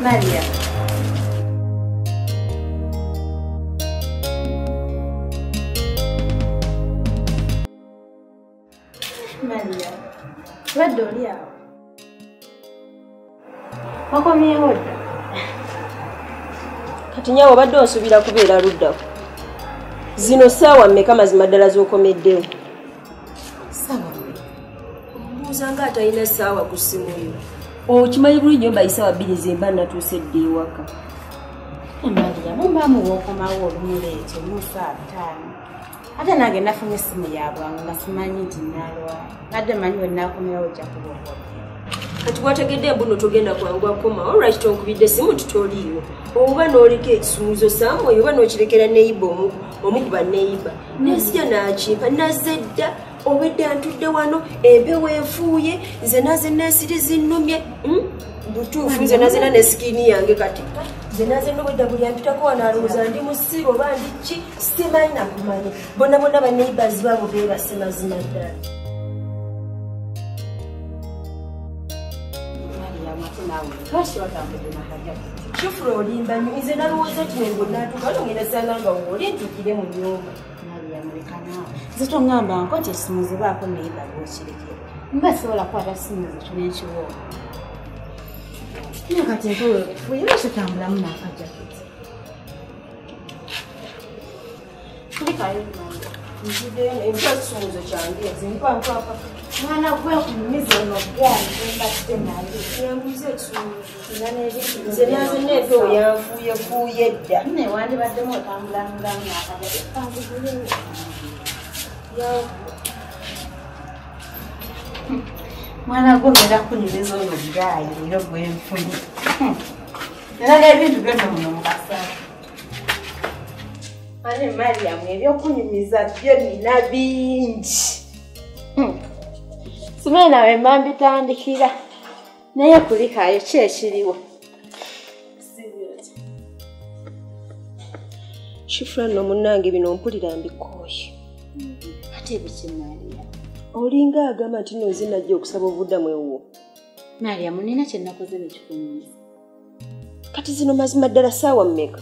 Maria. Maria. Wadde oli awo. Wakomyewo dda. Kati nyawo obadde onsuubira kubeera luddako. Zino ssaawa mmeka mazima ddala z'okomeddewo? Ssaawa mmeka? Ombuuza ng'atalina essaawa ku ssimu yo. Okimanyi bulungi mba essaawa 2 zemba natuuse dda ewaka. Maria, mumbamu w'okomawo olumuleete mu ssaawa 5. Ate nange nafunye essimu ya bwangu nga simanyi nti nalwala. Nadde manyi we naakomerawo ojja kuba. Kati wategedde mbuno togenda kwangu akoma. Alright, tonkubidde essimu tutoliiwo. Oba n'oliko ekisumuuzo Samuel oba n'okirekera neyiba omu ku banneyiba. Nesijja n'akimpa nazze dda obedde antudde wano empewo enfuuye nze naze neesiri zinnumye. Butuufu nze nazena ne sikiini yange kati. Nze naze n'obwedda buli ampitako wano alowooza ndi musiiba oba ndi ki simanyi nakumanya. Bonna bonna banneyibazi baabo beebase mazima ddala. Shufura olimba nze nalowooza nti nengo naatuka wano ngenda sanga nga wooli ntukire mu nnyumba. Maria muleka naawe. Nze tongamba nko nti essimu ze baako neyiba bw'okirekera. Mba sobola kukwata ssimu ze tunenkiwooma. Naye kati nkowe kufuye bakitambulamu n'akajaketi. Kulikayo Maria. Nziddeyo empya ekisumuuzo kyange zimpampapa. Mwana gwe kunyumiza ono gani kwenda kutenayo. Yambuze ekisumuuzo. Nze naze n'empewo yanfuuyefuuye dda. Ne wandibaddemu otambulangulamu n'akajaketi kanzigulewo. Mwana gwe ngenda kunyumiza ono gaayi era gwe nfunye. Era n'ebintu byonna muno mukasana. Ane Mariam ebyokunyumiza byo nina bingi. Simanyi nawe mba mbitandikira. Naye kulikayo ki ekiriwo? Shufura nno munnange bino mpulira mbikooye. Ate biki Maria? Olinga agamba nti nno nze najja okusaba obuddamu ewuwo. Maria, nina kye nakoze nekikunyumiza. Kati zino mazima ddala ssaawa mmeka?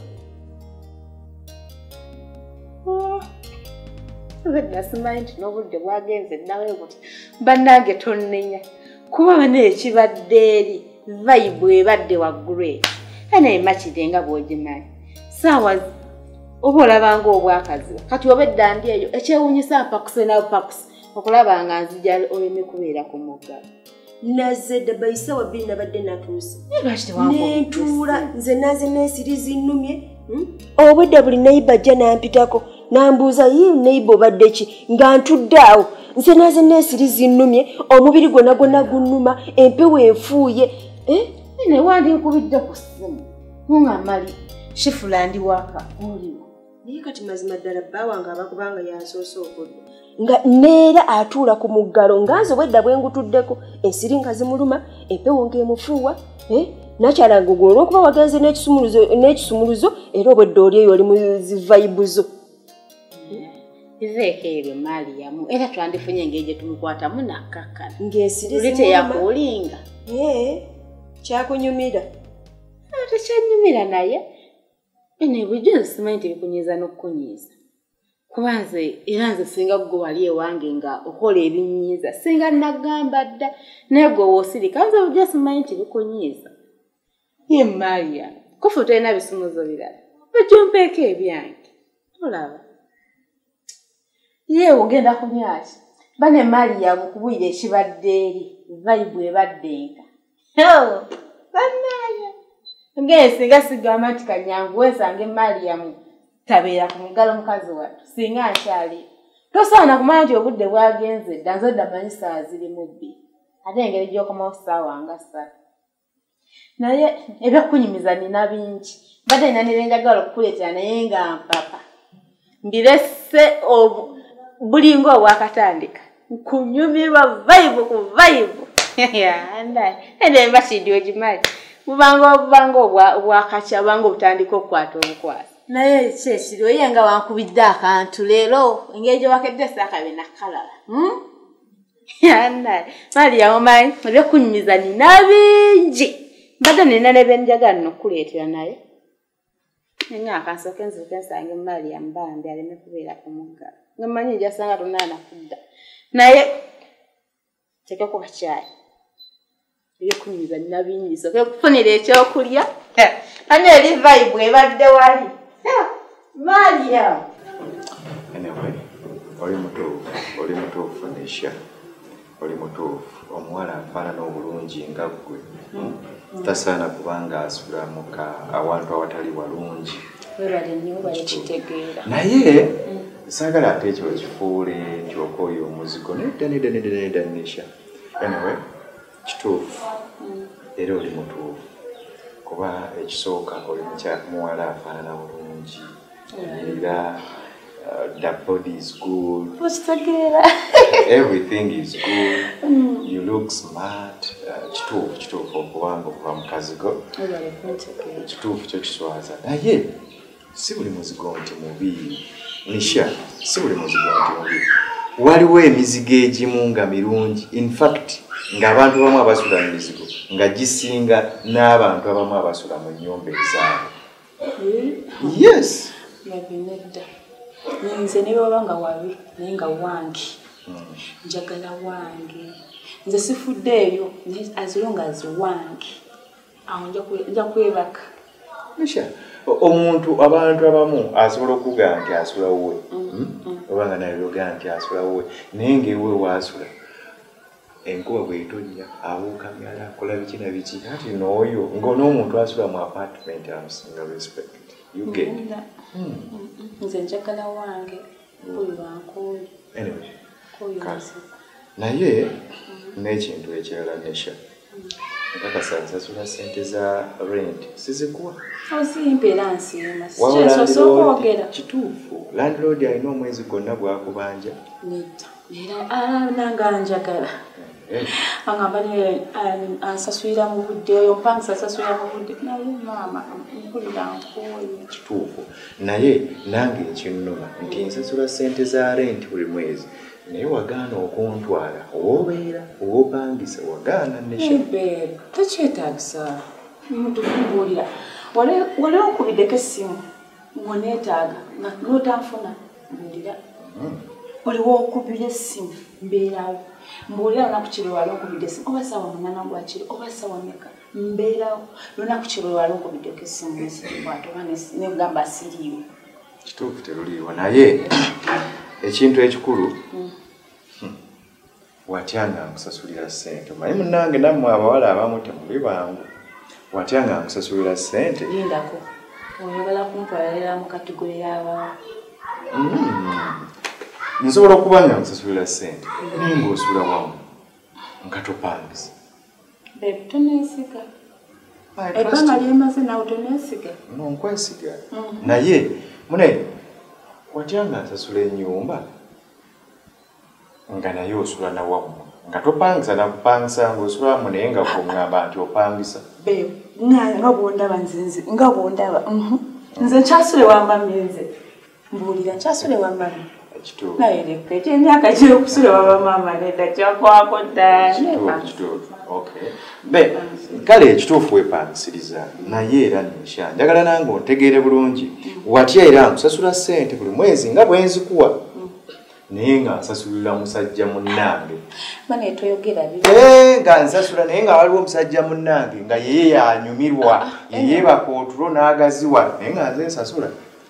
Obedda simanyi nti n'obudde bwagenze nawe buti. Bannange tonnenya. Kuba bane ekibadde eri vibe ebadde waggulu eri. Naye makide nga bw'ogimanyi. Ssaawa oba olabanga obwakazi. Kati obedda ndi eyo ekyewuunyisa mpakuse nawe pakuse. Okulaba nga nzija oleme kubeera ku muggalo. Nazze dda bayisaawa 2 nabadde natuuse. Nentuula nze naze neesiri zinnumye. Obwedda buli neyiba ajja nampitako nambuuza ye neyiba obadde ki nga ntudde awo. Nze naze neesiri zinnumye omubiri gwonna gwonna gunnuma empewo enfuuye. Ne wandi nkubidde ku ssimu. Ngamali Shifula ndi waka oliwo. Naye kati mazima ddala bba wange abakubanga yansoose okulya. Nga neera atuula ku muggalo nga nze obwedda bwe ngutuddeko ensiri nga zimuluma empewo ng'emufuuwa. Nakyala ngugwo olw'okuba wagenze n'ekisumuluzo era obwedda oli eyo oli mu zivayibu zo. Biveeko ebyo Mariam era twandifunye engeri gye tumukwatamu n'akkakkana. Ng'ensiri zimuluma. Teyakulinga. Kyakunyumira. Tekyannyumira naye. Ene bulijjo simanyi nti bikunyiiza n'okukunyiiza. Kuba nze era nze singa gwe wali ewange nga okola ebinyiiza singa nagamba dda naye gwe woosirika nze bulijjo simanyi nti bikunyiiza. Ye Maria kofu tolina bisumuzo birala bijompeeko ebyange olaba ye ogenda kunyaki bane Maria mukubwire ekibadde eri vibe ebadde nka banaye ngesinga sigamba nti kanyangu wesange Maria tabeera ku mugalo mukazi wattu singa nkyali tosaana kumanya nti obudde bwagenze dda nze dda manyi ssaawa zirimu 2 ate engeri gy'okomawo ssaawa nga 3 naye ebyokunyumiza nina bingi badde nina nebyenjagala okukuleetera naye nga mpapa mbirese bulinga obwakatandika nkunyumirwa vibe ku vibe ende mbakindi ogimanyi bubanga obwakakya bubanga obutandika okukwata obukwasi naye kyekiri oye nga wankubidde akantu leero engeri gyewakedde saakabe nakalala Maria omanyi ebyokunyumiza nina bingi Mbadde nina ne benjagala n'okuleetera naye. Nga akansooka nziruke nsange Mariam bambi aleme kubeera ku mugga. Nga mmanyi nja sanga tonaana kudda. Naye tekako kacaayi. Ebyokunyumiza nina bingi sooke kufunira ekyokulya. Ani eri vibe ebadde wali. Mariam. Anyway, oli mutuufu Nesha. Oli mutuufu. Omuwala afaanana obulungi nga ggwe. Tasaana kubanga asula muka awantu awatali walungi. Webale nnyo balekitegeera. Naye saagala ate ekyo kifuule kyokooyo omuzigo nedda Nesha. Anyway, kituufu. Era oli mutuufu. Kuba ekisooka oli muwala afaanana bulungi. Era the body is good. Everything is good. You look smart. Kituufu okubanga okuba mukazi go. Kituufu kyo kiswaza. Naye si buli muzigo nti mubi. Nisha, si buli muzigo nti mubi. Waliwo emizigo egimu nga mirungi. In fact, ng'abantu abamu abasula mu mizigo nga gisinga n'abantu abamu abasula mu nnyumba ezaabwe. Yes. Nze ne baba nga wabi naye nga wange. Njagala wange. Nze sifudde eyo as long as wange. Awo nja kwebaka. Nisha, omuntu abantu abamu asobola okuga nti asula wuwe. Obanga naye yoga nti asula wuwe. Naye ng'ewe waasula. Enkuba bw'etonnya abuuka myala akola biki na biki. Kati n'oyo ng'omuntu asula mu apartment amusinga respect. You get it? Nze njagala wange buli wankooli. Anyway, naye n'ekintu ekirala Nesha. Nkakasa nsasula ssente za rent sizikuwa. Ozimpa era nsiima. Sosokwogera. Kituufu. Landlord alina omwezi gwonna gwakubanja. Nedda. Era nanga njagala. Angamba ne ansasulira mu budde oyo mpangisa asasulira mu budde. Naye maama mpulira nkooye. Kituufu. Naye nange ekinnuma nti nsasula ssente za rent buli mwezi. Naye wagaana okuntwala owobeera owopangisa wagaana Nesha. Tekyetaagisa muntu kumbuulira wali onkubiddeko essimu ngoneetaaga n'otanfuna mbuulira oliwo okubira essimu mbeerawo mbuulira lunaku kiro wali onkubidde essimu oba ssaawa 8 gwa kiro oba ssaawa mmeka mbeerawo lunaku kiro wali onkubiddeko essimu nesibwate oba negamba siriiwo. Kituufu teruliiwo naye ekintu ekikulu watyanga nkusasulira ssente. Manyi munnange nammwe abawala abamu temuli bangu. Watyanga nkusasulira ssente. Lindako. Oyagala kuntwalira mu kategori y'abamu. Nsobola okuba nga nkusasulira ssente. Naye ng'osula wamu nga topangisa. Babe, toneesiga. Ebbanga lyemaze nawe toneesiga. No, nkwesiga. Naye munaye watyanga nsasula ennyumba nga naye osula na wamu nga topangisa nakupangisa ng'osula wamu naye nga kungamba nti opangisa. Babe, nga bw'ondaba nze nga bw'ondaba. Nze nkyasule wa mami nze. Mbuulira nkyasule wa mami. Kituufu. Naye leka emyaka gy'okusula wa bamaama nedda kyakwako dda. Kituufu. Okay. Kale ekituufu weepangisiriza naye era Nesha njagala nange ontegeere bulungi. Watya era nkusasula ssente buli mwezi nga bwe nzikuwa. Naye nga nsasulira musajja munnange. Bane toyogera bibi. Nga nsasula naye nga waliwo omusajja munnange nga yeye yanyumirwa yeebaka otulo n'agaziwa naye nga nze nsasula.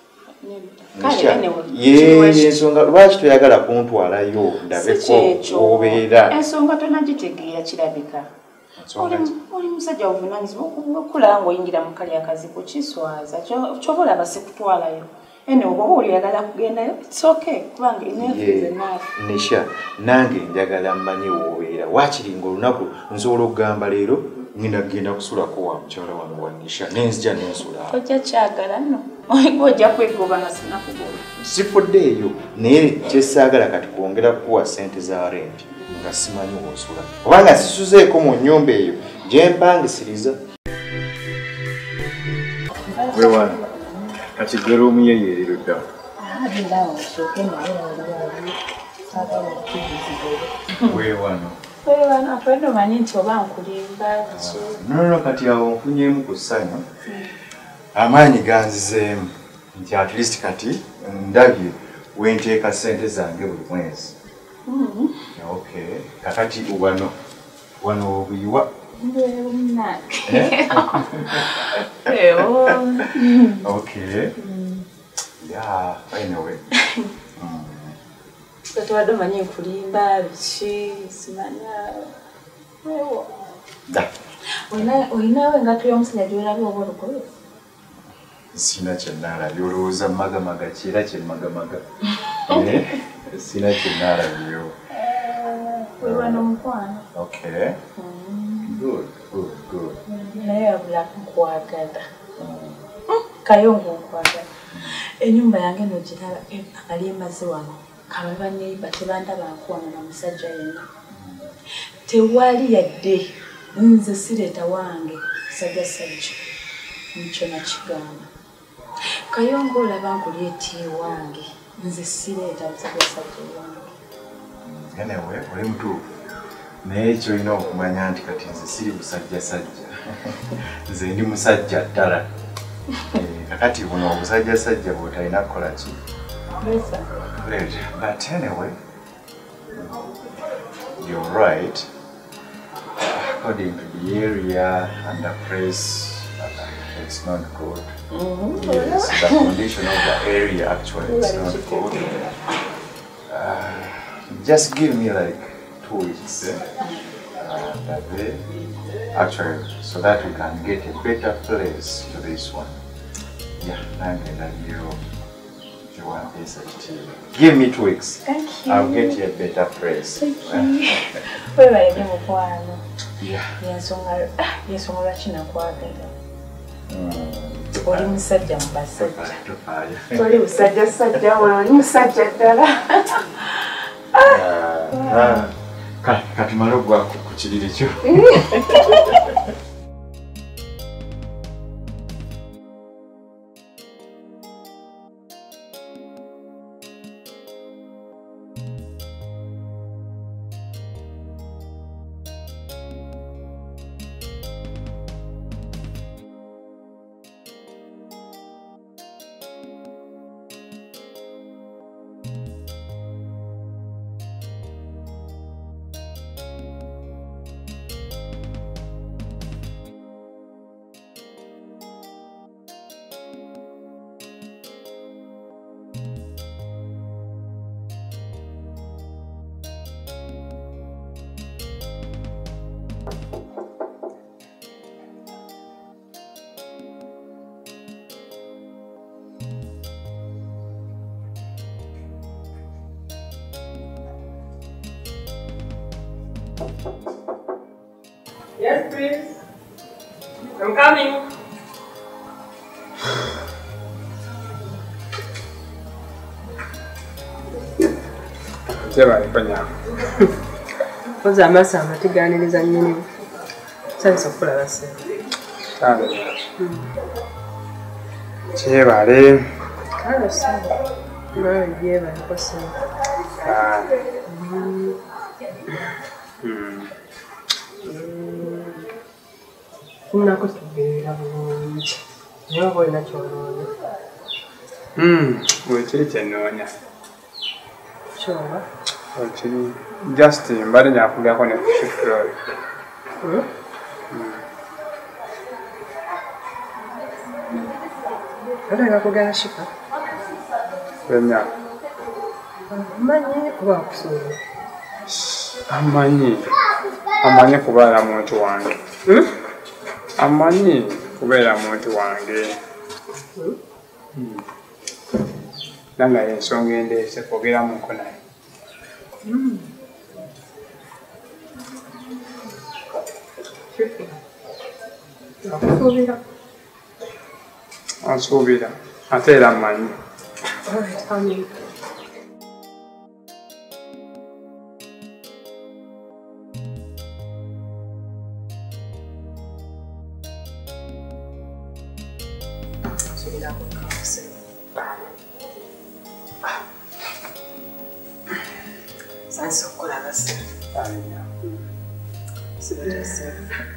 Ensonga lwaki toyagala kuntwalayo ndabeko obeera. Ensonga tonagitegeera kirabika. Oli musajja ovunaanyizibwa okulaba ng'oyingira mu kali akazibu kiswaza ky'oba olaba sikutwalayo. Ene oba oyagala kugendayo it's okay kubanga enough is enough. Nesha nange njagala mmanyi w'obeera waakiri ng'olunaku nsobola okugamba leero ngenda kugenda kusulako wa mukyala wano wa Nesha nenzija nensula. Tojja kyagala nno oyiga ojja kwegoba nga sinakugoba. Sifudde eyo naye kyessaagala kati kwongera kukuwa ssente za rent nga simanyi w'osula obanga sisuzeeko mu nnyumba eyo gye mpangisiriza. Wewana kati gwe ruumu ye yeeriro dda. Weewano No, kati awo nfunyemu ku ssanyu amaanyi ganzizeemu nti at least kati ndabye wenteeka ssente zange buli mwezi. Okay, kakati wano obuyiwa. Okay. Yeah, anyway. Tuwado manyi kulimba bichi simanya. Da. Oinawe ngatu y'omusajja gy'olabye oba olukoye? Sina kyennaala byolowooza magamaga kira kyemmagamaga. Sina kyennaala byo. Wewa n'omukwano. Okay. Good. Naye abula nkwagala. Kayongo nkwagala. Ennyumba yange n'ogiraba akalimbazi wano. Kaba baneiba tebandaba nkuwano na musajja yenna. Tewali yadde nze sireeta wange sajja nkyo nakigamba. Kayongo olaba nkuleeta ewange nze sireeta musajja wange. Anyway, oli mutuufu. Naye kyolina okumanya nti kati nze siri musajjasajja. Nze ndi musajja ddala. Kakati buno obusajjasajja bw'otalina kukola ki? But anyway, you're right. According to the area and the place, it's not good. Yes, the condition of the area actually is not good. Just give me like 2 weeks. Actually, so that we can get a better place to this one. Yeah, I'm gonna give you. Give me 2 weeks. Thank you. I'll get you a better place. Thank you. Wewe ni mukwano. Yeah. Yensonga china kwagala. Oli musajja mubasajja. Oli musajja oli musajja ddala. Kati malo gwa ku kiriri kyo. Yes, please. I'm coming. Jeba ifanya. Koza amasa amatiganiriza nyini. Sanso kula base. Sawa. Jeba le. Kalo sawa. Na jeba kwa sawa. Kuna kutubira bulungi. Nyobo inachoona. Wekiri kyenonya. Choba. Wekiri just mbali nyakulako ne kushukuru. Kada ngakugana shika. Wenya. Manyi kuba kusura. Amanyi kubeera muntu wange. Amanyi kubeera muntu wange. Nanga ensonga endeese kwogeramuko naye. Ansuubira ate era mmanyi. Sanso kula base. Sibitese.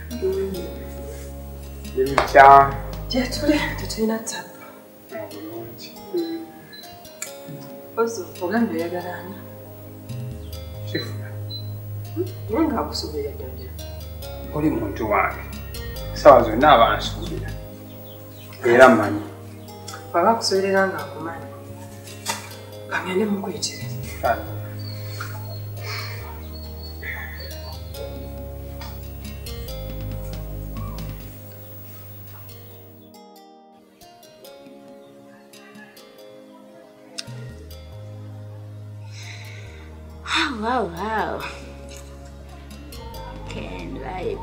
Limita. Tetulina tap. Ozo, ogambye yagalana. Shifuna. Nenga akusubira ddala. Oli muntu wange. Sawa zonna abansuubira. Era mmanyi. Baba akusuubirira nga akumanyi. Kangende mukuyitire. Kale. Wow. Can vibe.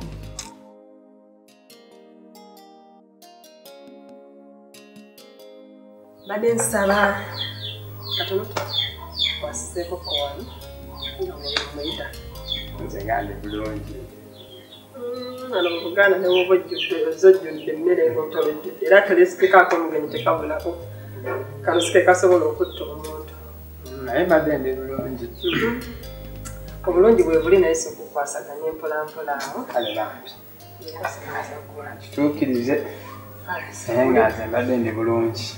Badde nsaba katono wasiseeko kowani nga muyita. Nze ngande bulungi. Ano mu Buganda ne woba ojjudde emmere ng'otolejjudde era tolisikekako omugenyi tekabulako kalusike kasobola okutta omuntu. Naye badde ndi bulungi. Obulungi bwe buli naye si okukwasaganya empolampola awo. Kale bambi. Kituukirize. Naye nga nze mbadde ndi bulungi.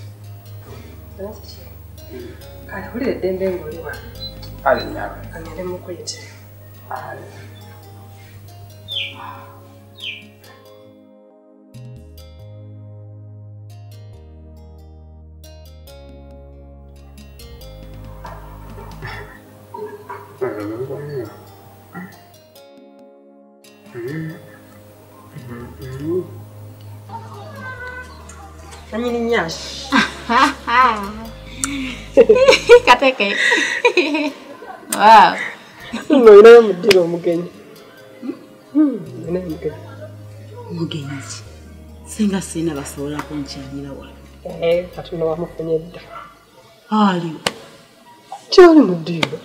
Kale wulira eddembe ng'oli wano. Kale nnyaba. Kangende mukuyitire. Kale. Anyini nyashi. Kateke. Wow. No, ina mudiro omugenyi. Ina omugenyi. Mugenyi. Singa sina basobola kunkyalira wala. Kati no wamufunye dda. Ali. Kyali mudiro.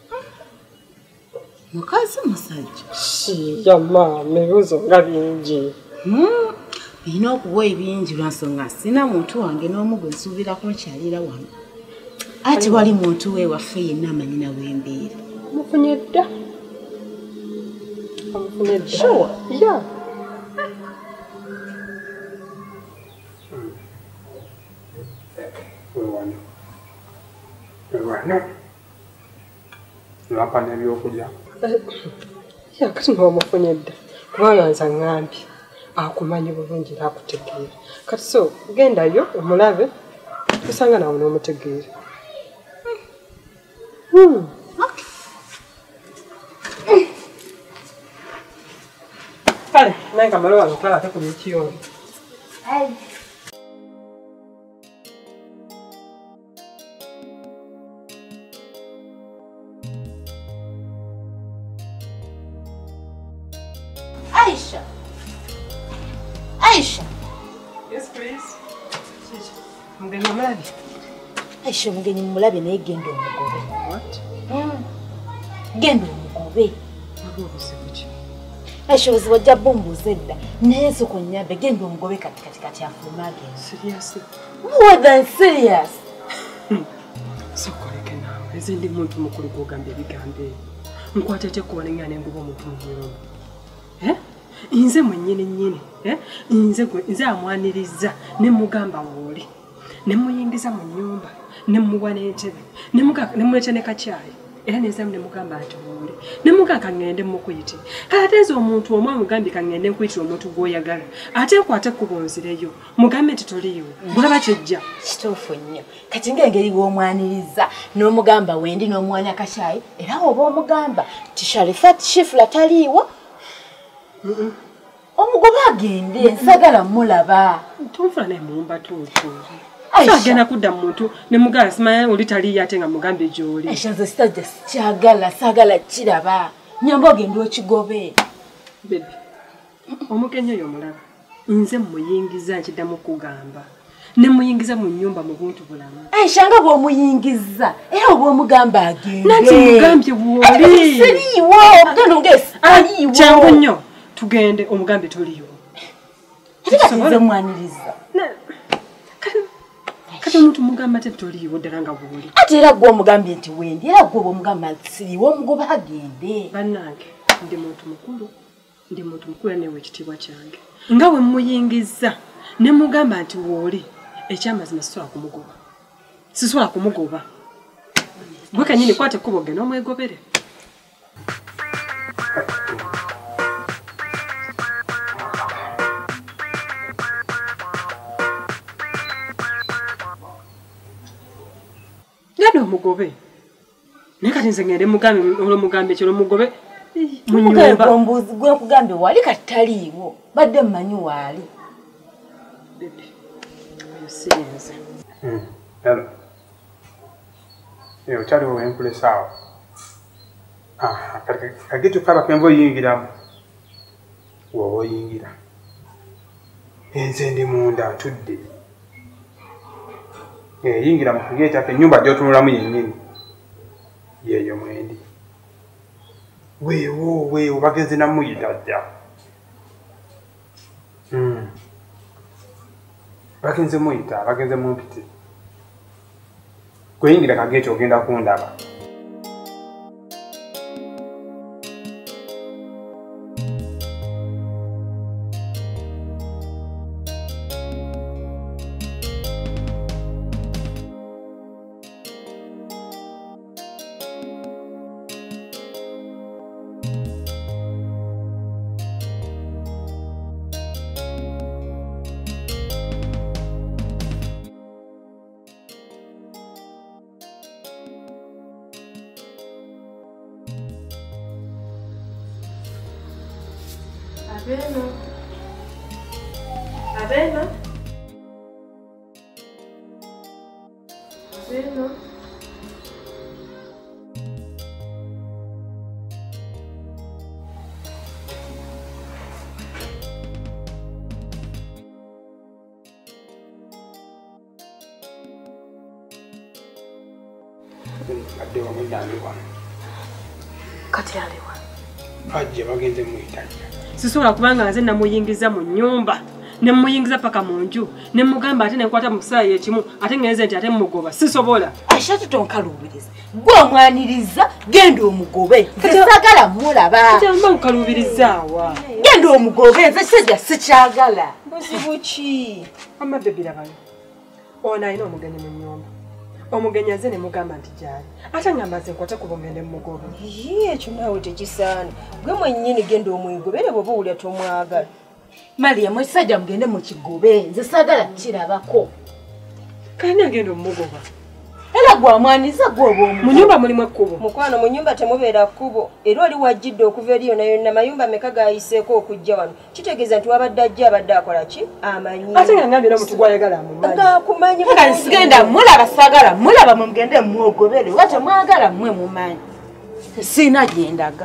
Mukazi musajja. Yamma mebuzo nga bingi. Bino okuwa ebingi lwansonga sina muntu wange n'omu gwe nsuubira kunkyalira wano. Ati wali muntu we waffe yenna amanyina w'embeera. Mufunye dda. Amufunye dda. Sure. Yeah. Lwampa n'ebyokulya. Kati n'omufunye dda. Kubanga nze ngambye akumanyi bulungi era akutegeera. Kati so gendayo omulabe tusanga nawe n'omutegeera. Kale naye nga malo wano okulaba ate ku byekiyongo. Aisha. Yes, please. Mugenyi omulabe. Aisha mugenyi mulabe naye genda omugobe. What? Genda omugobe. Obuzibu ki? Aisha obuzibu ojja bumbuuza edda. Naye nsooka onnyambe genda omugobe kati afuluma agenda. Seriously? More than serious. Sokoleke naawe. Nze ndi muntu mukulu gw'ogamba ebigambo ebyo. Nkwata ate kuwalenga n'enguba omuntu mumulongo. Nze mwennyini nze amwaniriza ne mugamba wooli ne muyingiza mu nnyumba ne muwa n'entebe ne muleeta ne kacaayi era nenzamu ne mugamba nti wooli ne mugamba kangende mukuyite kale ate nze omuntu omu amugambye kangende nkuyitira omuntu gw'oyagala ate nkwate ekkubo nzireyo mugambe nti toliiwo bulaba kyejja kituufu nnyo kati ng'engeri w'omwaniriza n'omugamba wendi n'omuwanya kacaayi era oba omugamba tishalifat shifula taliiwo omugobe agende nsagala mulaba tonfula naye muwumba tuutu agenda kudda muntu ne mugamba simanyi oli taliiyo ate nga mugambe gy'oli Aisha nze sitajja sikyagala saagala kiraba nyamba ogenda okigobe bebi omugenyi oyo omulaba nze muyingiza nkiddamu kugamba ne muyingiza mu nnyumba mu buntu bulamu Aisha nga bw'omuyingiza era oba omugamba agende nanti mugambye bw'oli siriiwo ogenda ngesi aliiwo kyangu nnyo tugende omugambe toliiwo ate kati nze mwaniriza kati omuntu mugamba te toliiwo ddala nga bw'oli ate era gwe omugambye nti wendi era gwe oba omugamba siriiwo omugobe agende bannange ndi muntu mukulu ndi muntu mukulu newe ekitiibwa kyange nga bwe muyingiza ne mugamba nti wooli ekyamazima sisobola kumugoba gwe kanyini kwate ekkubo genda omwegobere. Genda omugobe naye kati nze ngende mugambe ekyo mugobe mu nyumba. Ombuzi gwe kugambe wali kati taliiwo badde mmanyi waali. Bebe oyo sirinze. Hello. Ochali wenkule sawa. Kagetu kaba kembo yingiramu. Wowo yingira. Enze ndi munda tudde. Yingira mu kugeta ke nyumba gyotunulamu yennyini. Yeyo mwendi. Weewo bagenze namuyita ajja. Bagenze muyita, bagenze mumpite. Kuyingira kageto ogenda kundaba. Avena. Adewa mujandwa. Kati aliwa. Ajje bagenze muyitajja. Sisobola kubanga nze namuyingiza mu nyumba ne muyingiza paka mu nju ne mugamba ate nekwata mu kusaayi ekimu ate ngeze nti ate mugoba sisobola. Ashatu tonkalubiriza gwe omwaniriza genda omugobe nzisagala mulaba. Ate mba nkalubirizaawa genda omugobe nze sajja sikyagala. buzibu ki amadde birabayo ono alina omugenyi mu nyumba omugenyi aze ne mugamba nti gyali ate ngamba nze nkwate kuba ngende mugobe. Ekyo naawe tekisaana gwe mwennyini genda omwigobere bw'oba owulira tomwagala. Maria mwesajja mugende mu kigobe nze sagala kirabako. Kani agenda omugoba Era gwamwaniza gwoba omu. mu nyumba mulimu ekkubo. Mukwano mu nyumba temubeera kkubo era oli wajjidde okuva eri yonna yonna mayumba meka gayiseeko okujja wano kitegeeza nti wabadde ajja abadde akola ki amanyi. Ate nga ngambye n'omuntu gwayagala amumanyi. Gakumanyi Nga nsigenda mulaba sagala mulaba mugende mwogobere wate mwagala mmwe mumanyi. Sina gyendaga.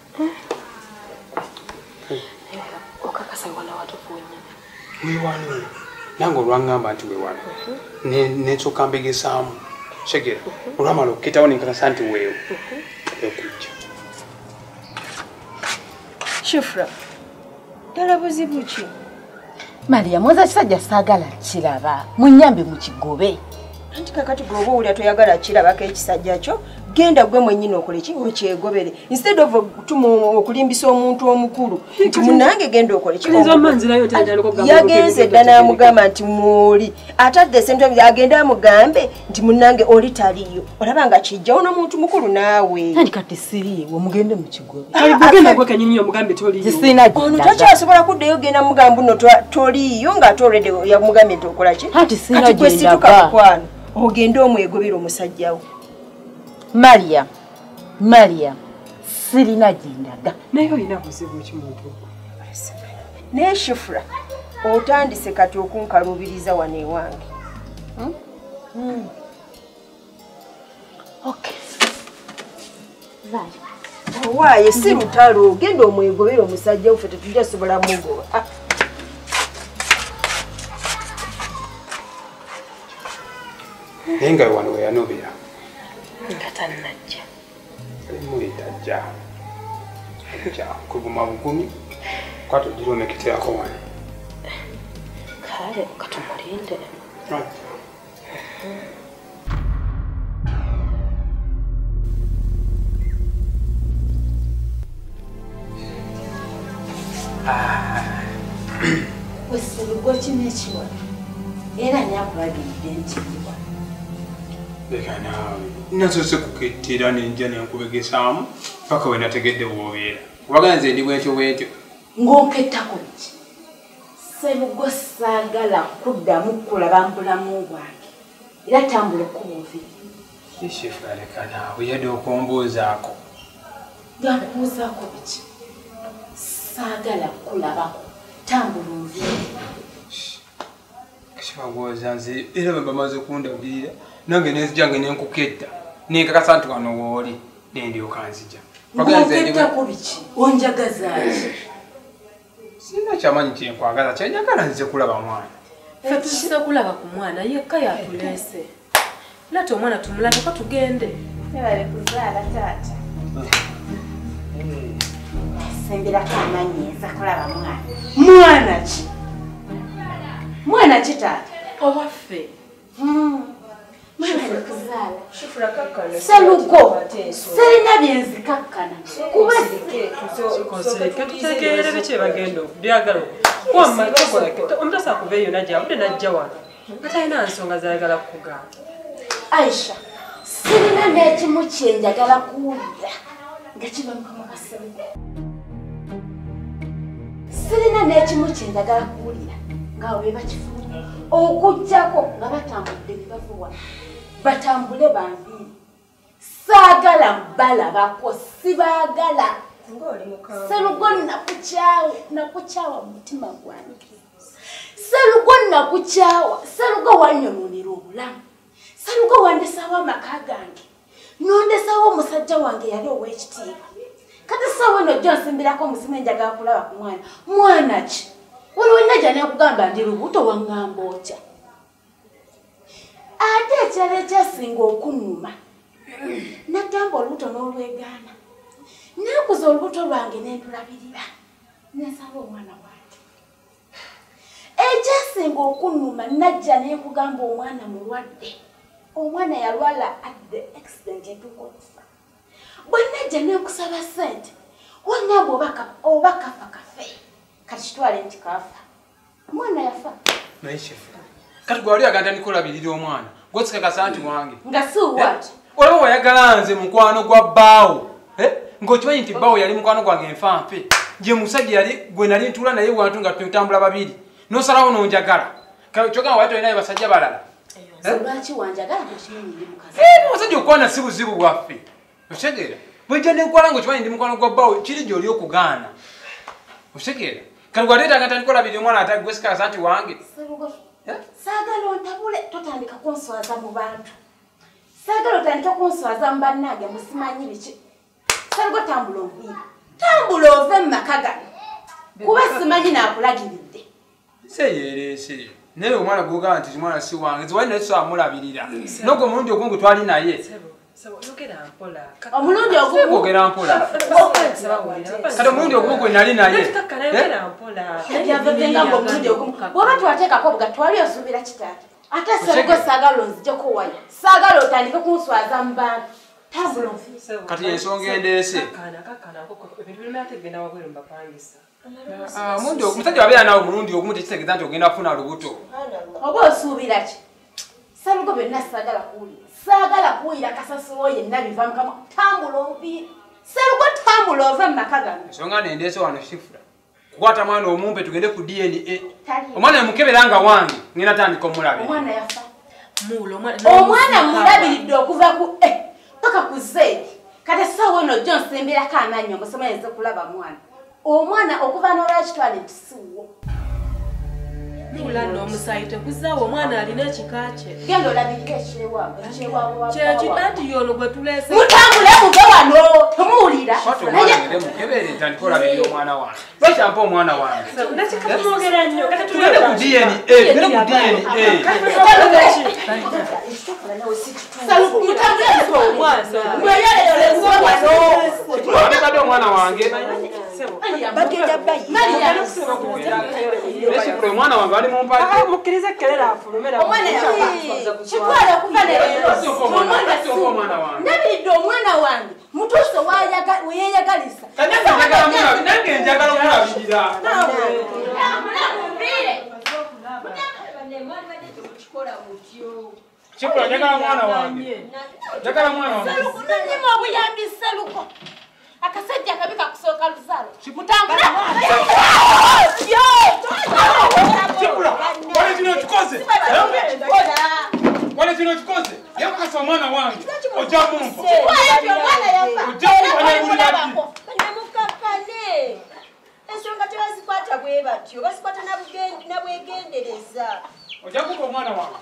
Okakasa wana watufunya. Weewano. Nange olwangamba nti weewano. Nensooka mbegesaamu. Segera. Olwamala okukitawo nenkakasa nti weewo. Okujja. Shufra. Ddala buzibu ki? Maria mwoza kisajja sagala kiraba munyambe mu kigobe. Anti kakati gwoba owulira toyagala kirabako ekisajja kyo genda gwe mwennyini okole ki okyegobere instead of okulimbisa omuntu omukulu nti munange genda okole ki. Yagenze dda n'amugamba nti mwoli ate at the same time agenda amugambe nti munange oli taliyo olaba nga kijja ono muntu mukulu naawe. Kandi kati siriiwo mugende mu kigobe. Genda gwe kanyinyi omugambe toliyo. Sina ono takyasobola kuddayo genda mugamba no toliyo ng'ate already yamugambye nti okola ki. Kati sina kati gwe gyendaga. situka mukwano ogende omwegobere omusajjawo. Maria sirina gyendaga. Naye olina buzibu ki muntu. Naye Shufra otandise kati okunkalubiriza wano ewange. Okay. Owaaye si lutalo genda omwegobere omusajja waffe tetujja sobola mugoba. Naye nga wano weyanobera. Nga tannajja. Muyitajja. Ajja kuguma bugumi. Kwato gira omeketerako wano. Kale katumulinde. gwokinekiwa era nyakulagidde nti leka naawe nasose kukettera nenja nenkubegesaamu paka we nategedde bwobeera kubagana nze ndi bwentyo ng'onkettako ki Sebugo saagala kuddamu kulaba mbulamu bwange era tambula okubuvi ishefu aleka naawe yadde okumbuuzaako gakubuuzaako biki saagala kulabako tambula onviire kishibagwoza nze era bwe bamaze okundabirira nange nenzijange nenkuketta nenkakasa nti wano wooli nendyoka nzija ng'onkettako biki onjagazaaki sina kyamanyi kyenkwagaza kyenjagala nze kulaba mwana ffe tuzize kulaba ku mwana yekka yatuleese lati omwana tumulabe ko tugende ebale kuzaala taata sembirako amanyi nza kulaba mwana mwana ki taata owaffe Selugo serina byenzikakkana kuba tutegeere biki bagenda okubyagala omutasa akubeeyo najja budde najja wano ate alina nsonga zayagala kukugamba Aisha serina n'ekimu kyenjagala kuwulira nga kiva mukama ka Selugo serina n'ekimu kyenjagala kuwulira ngaawe be bakifuunya okujjako nga batambudde bibavuwa batambule banviiri saagala balabako sibaagala Selugo nakukyawa mu mutima gwange Selugo nakukyawa Selugo wanyononera obulamu Selugo wandesawo amaka gange nondesawo omusajja wange yali ow'ekitiibwa kati sawa eno jjo nsimbirako omusimu enjagala kulaba ku mwana ki waliwo najja nekugamba ndi lubuto waŋŋamba otya ate ekirala ekyasinga okunnuma natamba olubuto n'olwegaana nakuza olubuto lwange nendulabirira nensaba omwana wange ekyasinga okunnuma najja nekugamba omwana mulwadde omwana yalwala at the accident etuuka okufa bwe najja nenkusaba ssente wangamba oba kafa kafe kati kitwale nti kafa omwana yafa naishefu kati gwali aganda nikulabirira omwana gwosikakasa nti wange nga siwati olaba wayagala nze mukwano gwa bbaawo ng'okimanyi nti bbaawo yali mukwano gwange enfanfe gye musajja yali gwe nali ntuula naye wantu nga tutambula babiri nosalawo nonjagala kyogamba wali tolinayo basajja balala lwaki wanjagala nkimanyi ndi mukazi basajja okwana si buzibu bwaffe okitegeera bwejja nenkwala ng'okimanyi ndi mukwano gwa bbaawo kiri gy'oli okugaana okitegeera kati gwaleetanga tanikolabirira omwana ate gwesikakasa nti wange saagala ontabule totandika kunswaza mu bantu saagala otandika kunswaza mu bannange musimanyi biki Selugo tambula ove mu maka gano kuba simanyi naakulagiridde seyereese naye omwana gwogamba nti mwana si wange ziwali naye tusamulabirira nogwo omulundi ogungu twali naye omulundi ogugera mpola kati omulundi ogumu gwe nali naye yavenga omulundi ogumu bwoba twateekako buga twali osuubira kitaata ate Selugo saagala onzijeko waya saagala otandike kunswaza mu bantu tambula onfiisa kati ensonga endeese musajja wabeera nawe omulundi ogumu tekitegeeza nti ogenda kufuna lubuto oba osuubira ki Selugo byonna saagala kuwulira kasasiro yenna biva mukama tambula onviire Selugo tambula ove mu maka gano ensonga nendeese wano shifula kukwata mwana omumpe tugende ku DNA omwana emukebera nga wange ngenda tandika omulabe omwana yafa omwana mulabiridde okuva ku paka ku zeeki kati sawa ono jjo nsembirako amaanyi omusomereze kulaba mwana omwana okuva n'olwakitwale nti siwo mula n'omusayi tekuzaawo omwana alina ekika kye genda olabirira ekyewabwe kyekibati yono gwe tuleese mutambule muve wano temuwulira mukebere ntandika olabirira omwana wange lwakyampa omwana wange nakikatumwogera nnyo tugende ku DNA tugende ku DNA kade omwana wange esifula omwana wange ali mumpaka mukkiriza ekkelera afulumera kitwala okuva neleero nabiridde omwana wange mutuuso weyeyagalisa nange njagala omulabirira Chipula njagala mwana wange. Njagala mwana wange. Nanyima obuyambi Saluko. Akasajja kabi kakusooka lusalo. Mutambula. Chipula. Wale kino kikoze. Wale kino kikoze. Yakakasa mwana wange. Ojamumpa. Ojamumpa. Namukakane. Ensonga tebazikwata bwe batyo. Bazikwata nabwegendereza. Ojakuko mwana wange.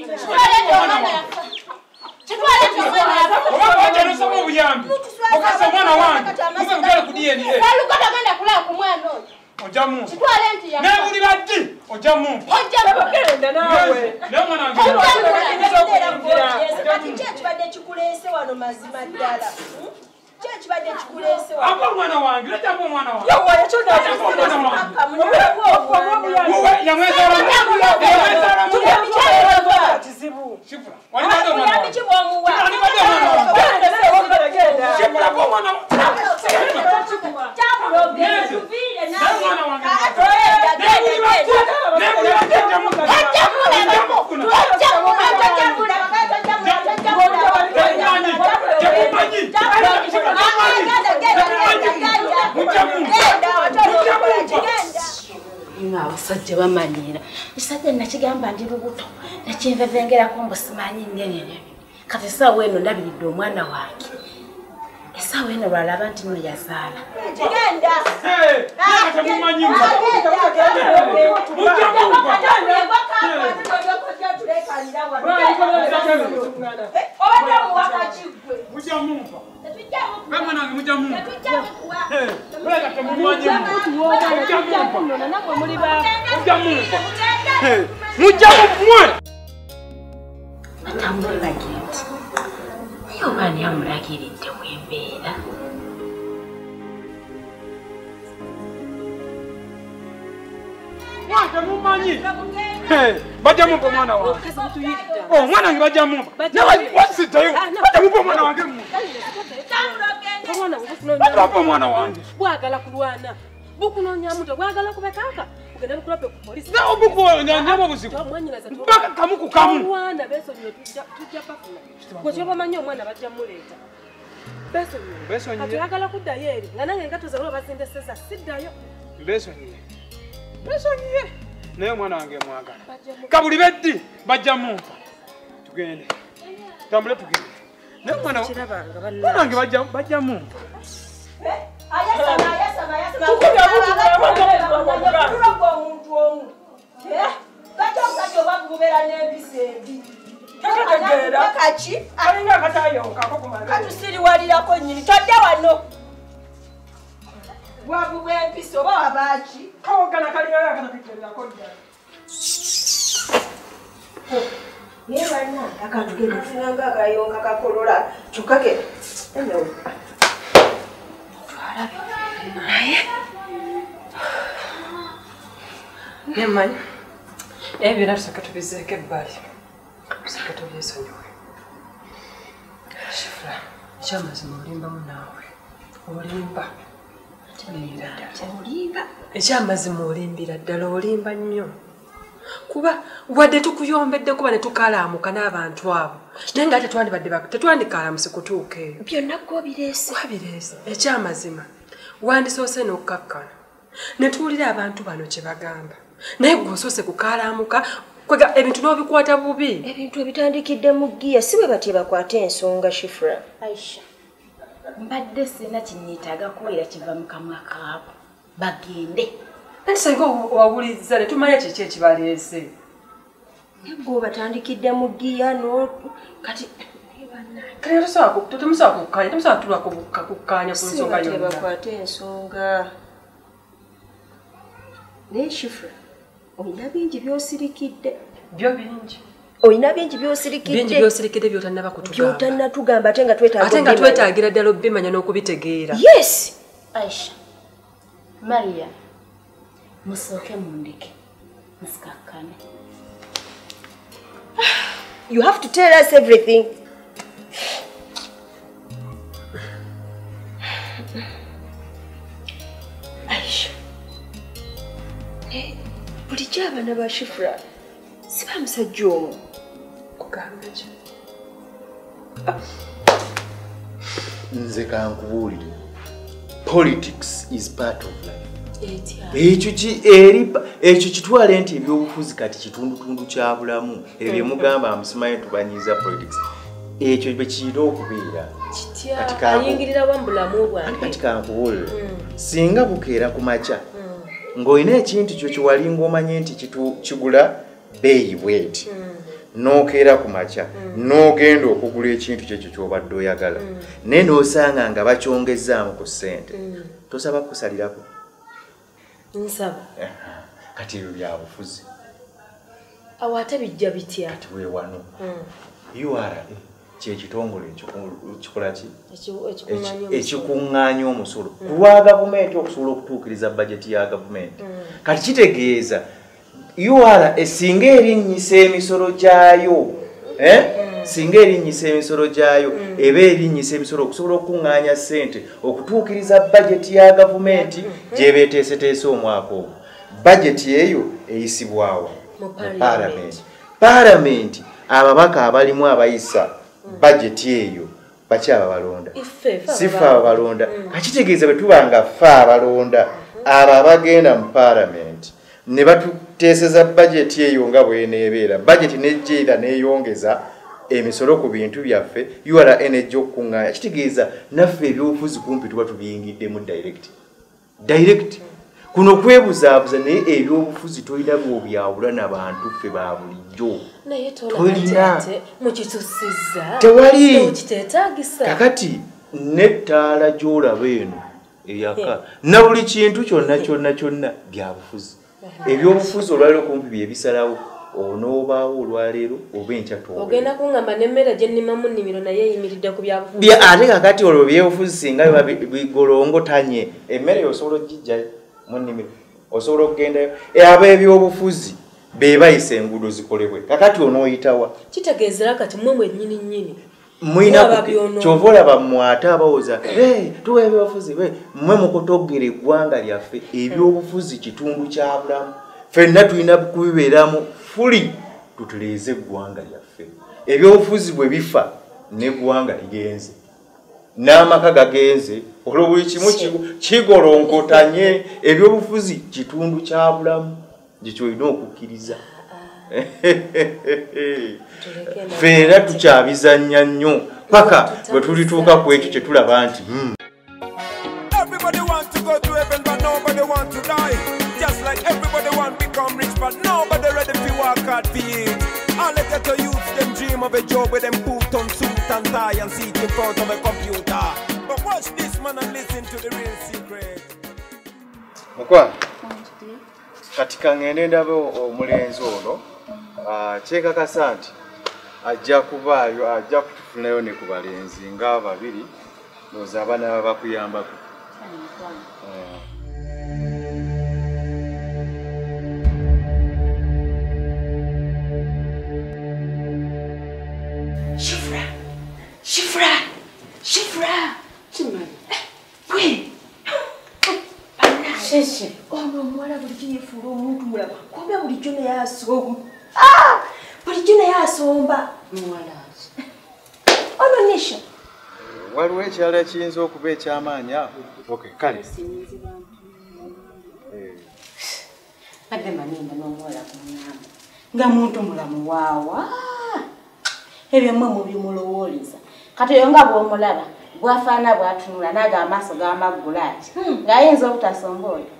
Abasajja bamanyira. Isajja nakigamba ndi lubuto. Nakinvevengerako mbu simanyi nyenyenye. Kati saawa eno ndabiridde omwana wange. Esaawa eno lwalaba nti nno yazaala. Genda. Yobani amulagiridde wembeera. Mwaka mumanyi. Bajamumpa mwana wange. Oh, mwana wange bajamumpa. Wasitayo. Bajamumpa mwana wange. Bajamumpa mwana wange. Bwagala kulwana. Bukunonya muto bwagala kubekaka. Ugenda bukulape ku police. Na obuko nyanyama buziku. Baka kamuku kamu. Mwana beso nyo tujja pakula. Ko kyoba manyo omwana bajja muleta. Beso nyo. Atuyagala kuddayo eri. Nga nange ngato zawe bazindeseza siddayo. Beso nyo. Beso nyo. Naye mwana wange mwagala. Kabuli beddi bajja mumpa. Tugende. Tambule tugende. Naye mwana wange bajja mumpa. Katusiriwalirako nyini todde wano bwavu bw'empisa oba wabaaki naye bana akatugenda kufunanga akayonka kakolola tukake Nemanyi. Ebyo natusaka tubizeeko ebbali. Tusaka tubyesonyiwe. Shifra, ekyamazima olimbamu naawe. Olimba. olimba Ekyamazima olimbira ddala olimba nnyo. Kuba wadde tukuyombedde kuba ne tukalaamuka n'abantu abo. Naye nga tetwandikalamusi kutuuka eyo. byonna gwobireese. Wabireese. Ekyamazima wandisoose n'okkakkana. Ne tuwulira abantu bano kye bagamba. Naye gw'osoose kukalaamuka kwega ebintu n'obikwata bubi. Ebintu ebitandikidde mu giya si bwe batye bakwate ensonga Shifra. Aisha. Mbadde sina kinyiitaaga kuwulira kiva mu kamwa kaabo. Bagende. Anti singa wawuliriza ne tumanya kiki ekibaleese. Gwe batandikidde mu giya kati temusobola kukkaanya, temusobola tulwako kukkaanya ku nsonga yonna. bakwate ensonga. Naye Shifra, olina bingi by'osirikidde. Byo bingi. Olina bingi by'osirikidde. Bingi by'osirikidde by'otannaba kutugamba. By'otannatugamba ate nga twetaagira ddala obimanya n'okubitegeera. Yes! Aisha. Maria. Musooke mundeke. Musikakkane. You have to tell us everything. Aisha. Bulijjo abaana ba Shifra si ba musajja omu. Gambeje. Nze kankubuulire. Politics is part of life. Ekyo kitwale nti ebyobufuzi kati kitundutundu kya bulamu. Ebyo mugamba amusimaye tubanyiza politics. Ekyo bwe kiira okubeera. Ayingirira wambulamu bwange. Kati kankubuulire. Singa bukeera ku makya. Ng'olina ekintu kyo kiwali ng'omanye nti kigula bbeeyi bweti. N'okeera ku makya. N'ogenda okugula ekintu kyekyo ky'obadde oyagala. Naye n'osanga nga bakyongezaamu ku ssente. Tosaba kusalirako. Nsaba. Kati ebyo byabufuzi. Awo ate bijja bitya? Kati weewano. URA kyekitongole kikola ki? Ekikuŋŋaanya omusolo. Ku lwa gavumenti okusobola okutuukiriza bajeti ya gavumenti. Kati kitegeeza URA esinga erinnyisa emisolo gyayo. Singa erinnyisa emisolo gyayo eba erinnyisa emisolo okusobola okuŋŋaanya ssente okutuukiriza bajeti ya gavumenti gy'eba eteeseteese omwaka ogwo. Bajeti eyo eyisibwawo mu paalamenti. Paalamenti ababaka abalimu abayisa bajeti eyo bakyaba balonda. Sife ababalonda. Kakitegeeza bwe tuba nga ffe abalonda abo abagenda mu paalamenti ne batuteeseza bajeti eyo nga bw'eneebeera. Bajeti nejjeera neeyongeza emisolo ku bintu byaffe URA enejja okukuŋŋaanya. Kitegeeza naffe ebyobufuzi kumpi tuba tubiyingiddemu direct. Kuno kwebuzaabuza naye ebyobufuzi tolina bw'obyawula n'abantu ffe ba bulijjo. Naye tolina mukitusiza. Tewali. Kiteetaagisa. Kakati n'ettaala gy'olaba eno eyaka na buli kintu kyonna byabufuzi. Ebyobufuzi olwaleero kumpi bye bisalawo onoobaawo olwaleero oba enkya toba. Ogenda kuŋŋamba n'emmere gye nnimamu nnimiro naye eyimiridde ku byabufuzi. Ate kakati olwo byebufuzi singa biba bigolongotanye emmere osobola ogijjayo mu nnimiro. Osobola okugendayo. Ab'ebyobufuzi be bayisa enguudo zikolebwe. Kakati onooyitawa. Kitegeezera kati mmwe mwennyini. Mwina kyova olaba mmwe ate abawoza tuwa ebyobufuzi mmwe mukotoggera eggwanga lyaffe. Ebyobufuzi kitundu kya bulamu. Ffenna tulina kubibeeramu fuli tutuleeze eggwanga lyaffe. Ebyobufuzi bwe bifa n'eggwanga ligenze. N'amaka gagenze olwo buli kimu kigolonkotanye. Ebyobufuzi kitundu kya bulamu gyekyo olina okukkiriza. Feera tukyabizannya nnyo paka bwe tulituuka ku ekyo kye tulaba nti Everybody want to go to heaven but nobody want to die. Just like everybody want to become rich but nobody ready to work hard for it. All the ghetto youths them dream of a job with them put on suit and tie and sit in front of a computer. But watch this man and listen to the real secret. Mukwana katika ngende ndabe omulenzi ono kyekakasa nti ajja kubaayo ajja kutufunayo ne ku balenzi nga babiri ndowooza abaana baba bakuyambako. Shifra Sheshe ono omuwala bulijjo yeefuula omuntu mulaba kumbe bulijjo naye asomba. Bulijjo naye asomba muwala ono Nisha. Waliwo ekyala kiyinza okuba ekyamaanyi awo. Kale ate manenda n'omuwala kumuyamba nga muntu mulamu waawa ebyo mmwe mubimulowooleza kati oyo nga bw'omulaba bwafaana bwatunula naga amaaso g'amaggula ati ng'ayinza obutasomba oyo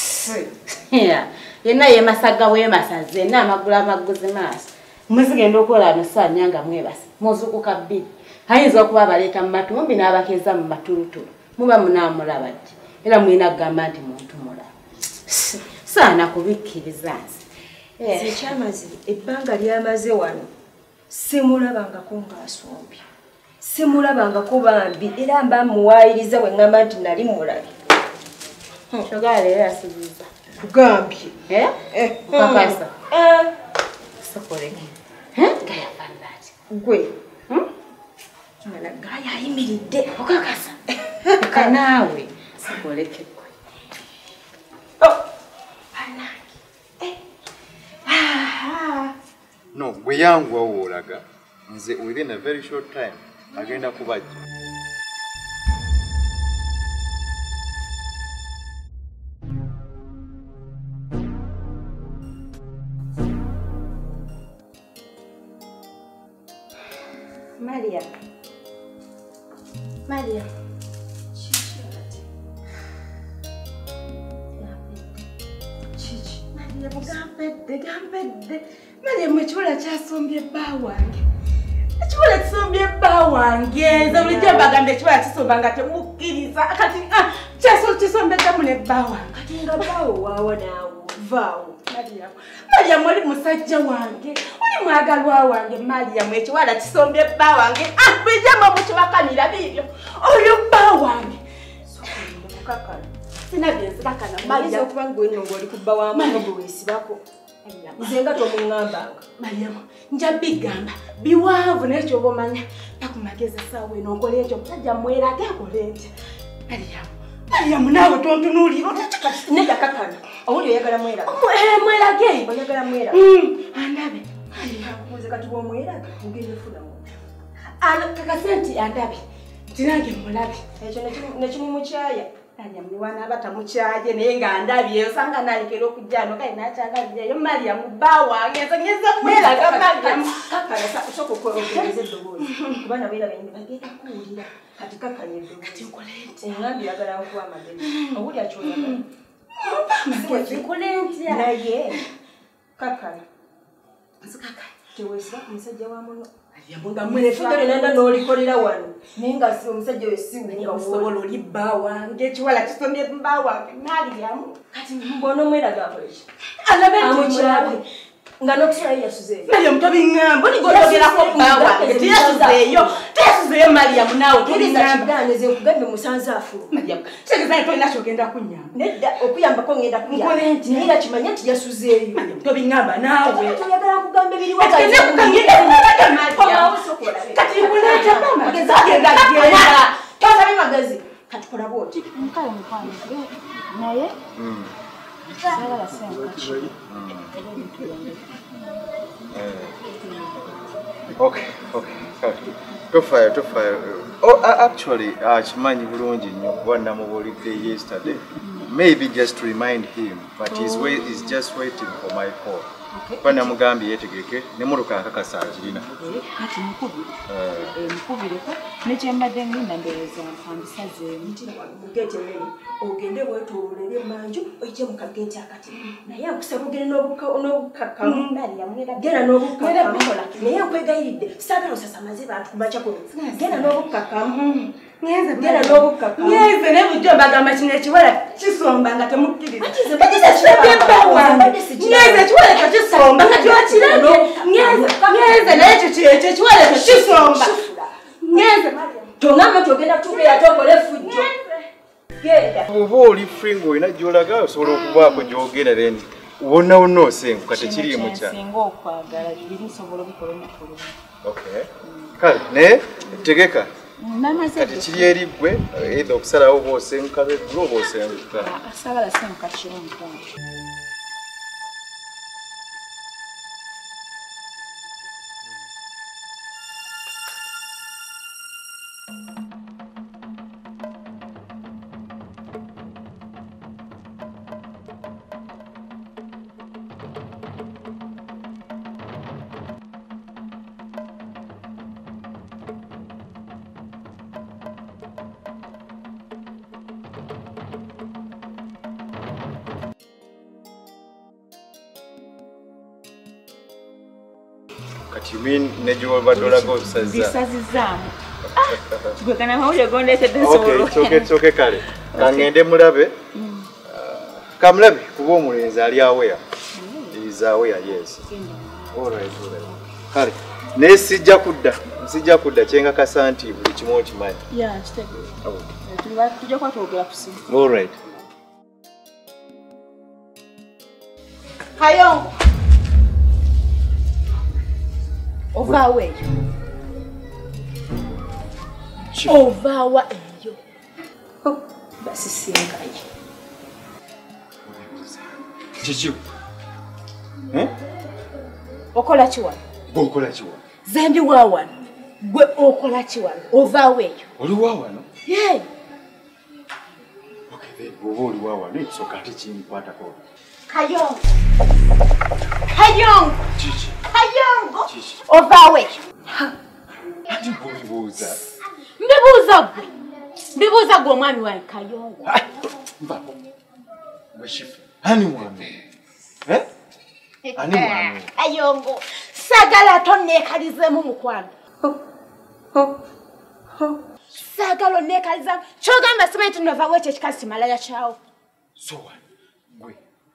yenna yeemasaga weemasaze yenna amagulu amagguzi maaso muzigenda okukola nosaanya nga mwebase muzukuka bbiri ayinza okuba baleeta mu matumbi n'abakeeza mu matulutulu muba munaamulaba ddi era mulina kugamba nti muntu mulaba saana kubikkiriza nze ekyamaze ebbanga lyamaze wano simulabangako ng'asombye simulabangako bambi era mba muwaayiriza bwe ŋŋamba nti nali mulabe kyogala leero yasubiza kugambye kakasa sokoleke gayafanaki gwe ngala gaya ayimiridde okakasa kanaawe sokoleke gwe no bwe yanguwa woolaga within a very short time agenda kubajja. Maria. Gampedde. Maria mwekiwala kyasombye bba wange. Ekiwala kisombye bba wange. Nze bulijjo mbagamba ekiwala kisomba nga temukkiriza. Kati kisombeddamu ne bba wange. Kati nga bbaawo waawa naawo vaawo. Maria mwali musajja wange. Oli mwagalwa wange Maria mwekiwala kisombye bba wange. Bijjama mukibakanira bibyo. Oyo bba wange. Mukakala. Sina byenzikakana Maria okuba ng'oyino ng'oli ku bba wa mugogo weesibako. Nze nga tomuŋŋambanga. Mariamu, nja bigamba biwanvu n'ekyoba omanya takumagezi essaawa eno okola ekyo musajja mwerage akola entya. Mariamu naawe tontunuulira nedda kakana owuli oyagala mweraga. Mwerage oyagala mweraga. Andabe kubuuze kati bw'omweraga ogenda ofunamu. Kakasenti andabe tinange mulabe ekyo nekimumukyaya. Mariamu ni wana batamukyaye naye nga ndabye osanga nalekera okujjano kale nakyagaliyeyo Mariamu bba wange nze mweraga Mariamu. Kakala soka okwogereza eddoboozi kubanga beera benyi bagenda kuwulira kati kakanya eddoboozi. Kati nkola ntya? Engambi yagala nkuwa amagezi owuli akyoyagala. Nkola ntya? Naye kakala nzikakanya teweesiba ku musajja wa muno. Mwefuga nenda n'olikolera wano naye nga si omusajja we si osobola oli bba wange ekiwala kisombye bba wange Mariamu. Kati mbona omweraga akola ki? Alabekimulabe nga n'okusulayo yasuzeeyo. Mariamu tobiŋŋamba oligotogerako bba wange teyasuzeeyo Mariamu naawe kiriza kigaanize nkugambye musanze afulu. Mariamu kitegeeza tolina kyogenda kunnyamba. Nedda okuyambako ngenda kuyamba naye nga kimanye nti yasuzeeyo. Tobiŋŋamba naawe toyagala nkugamba ebiriwo kati nkuleeta magezi agenda genda tosabe magezi kati kola bwoti nkale mukwano naye sagala senkachi. Okay. Tofire. Oh, actually, Chimanyi bulungi nnyo kuba namubuulidde yesterday. Maybe just to remind him, but he's just waiting for my call. Kuba namugambye yeetegeke ne muluka akakasa agirina. Kati mukubireko nekyembadde ngenda mbeereza nkambisazeemu. Mugete mmere ogende weetoololere manju oyite mu kagenti akati naye akusaba ogende n'obukakkamu genda n'obukakkamu naye nkwegayiridde saagala osasamaze bantu kubakyakolo genda n'obukakkamu genda n'obukakkamu nyeze naye bujjo mbagamba kino ekiwala kisomba nga temukkiriza nyeze ekiwala ekyo kisomba kati wakirabye nyeze naye ekyo ekiwala ekyo kisomba nyeze tongamba togenda kutubeera tokole fujjo Oba oli free ng'olina gy'olaga osobola okubaako gy'ogenda then wonna osenguka tekiriimu kya. Singa okwagala biri nsobola obikola ennaku lumu. Okay. Kale naye tegeka kati kiri eri ggwe either okusalawo oba osenguka beddu oba osenguka. Asagala senguka kiro mutono. Kati you mean nejo badolaga osaza. Bisazizaamu. Gwe kana mawulire gondeetedde nsobola. Okay, kale. Kangende mulabe. Kamulabe kuba omulenzi ali aware. Is aware, yes. All right. Kale. Ne sijja kudda kyenga kasanti buli kimu okimanyi. Yeah, kitegeeza. Tujja kwatwogera ku simu. All right. Kayongo. Ovaawa eyo. Ovaawa eyo. Basisingaye. Kiki? Okola kiwa? Okola kiwa? Zendi wawan. Gwe okola chiwano. Overweyo. Oli wawano? Yeah. Okay, oli wawano. So kati chimkwata ko. Kayongo. Kayongo. Chichi. Kayongo. Chichi. Overweyo. Ati mbuuza. Ndibuuza gwe omwami wa Kayongo. Mbako. Mwishifu. Ani mwami? Ani mwami? Kayongo. Sagala tonneekalizemu mukwano. Sagala onneekalizemu. Kyogamba simanyi tunova ekyo ekikazi kimalaya kyawo. So gwe.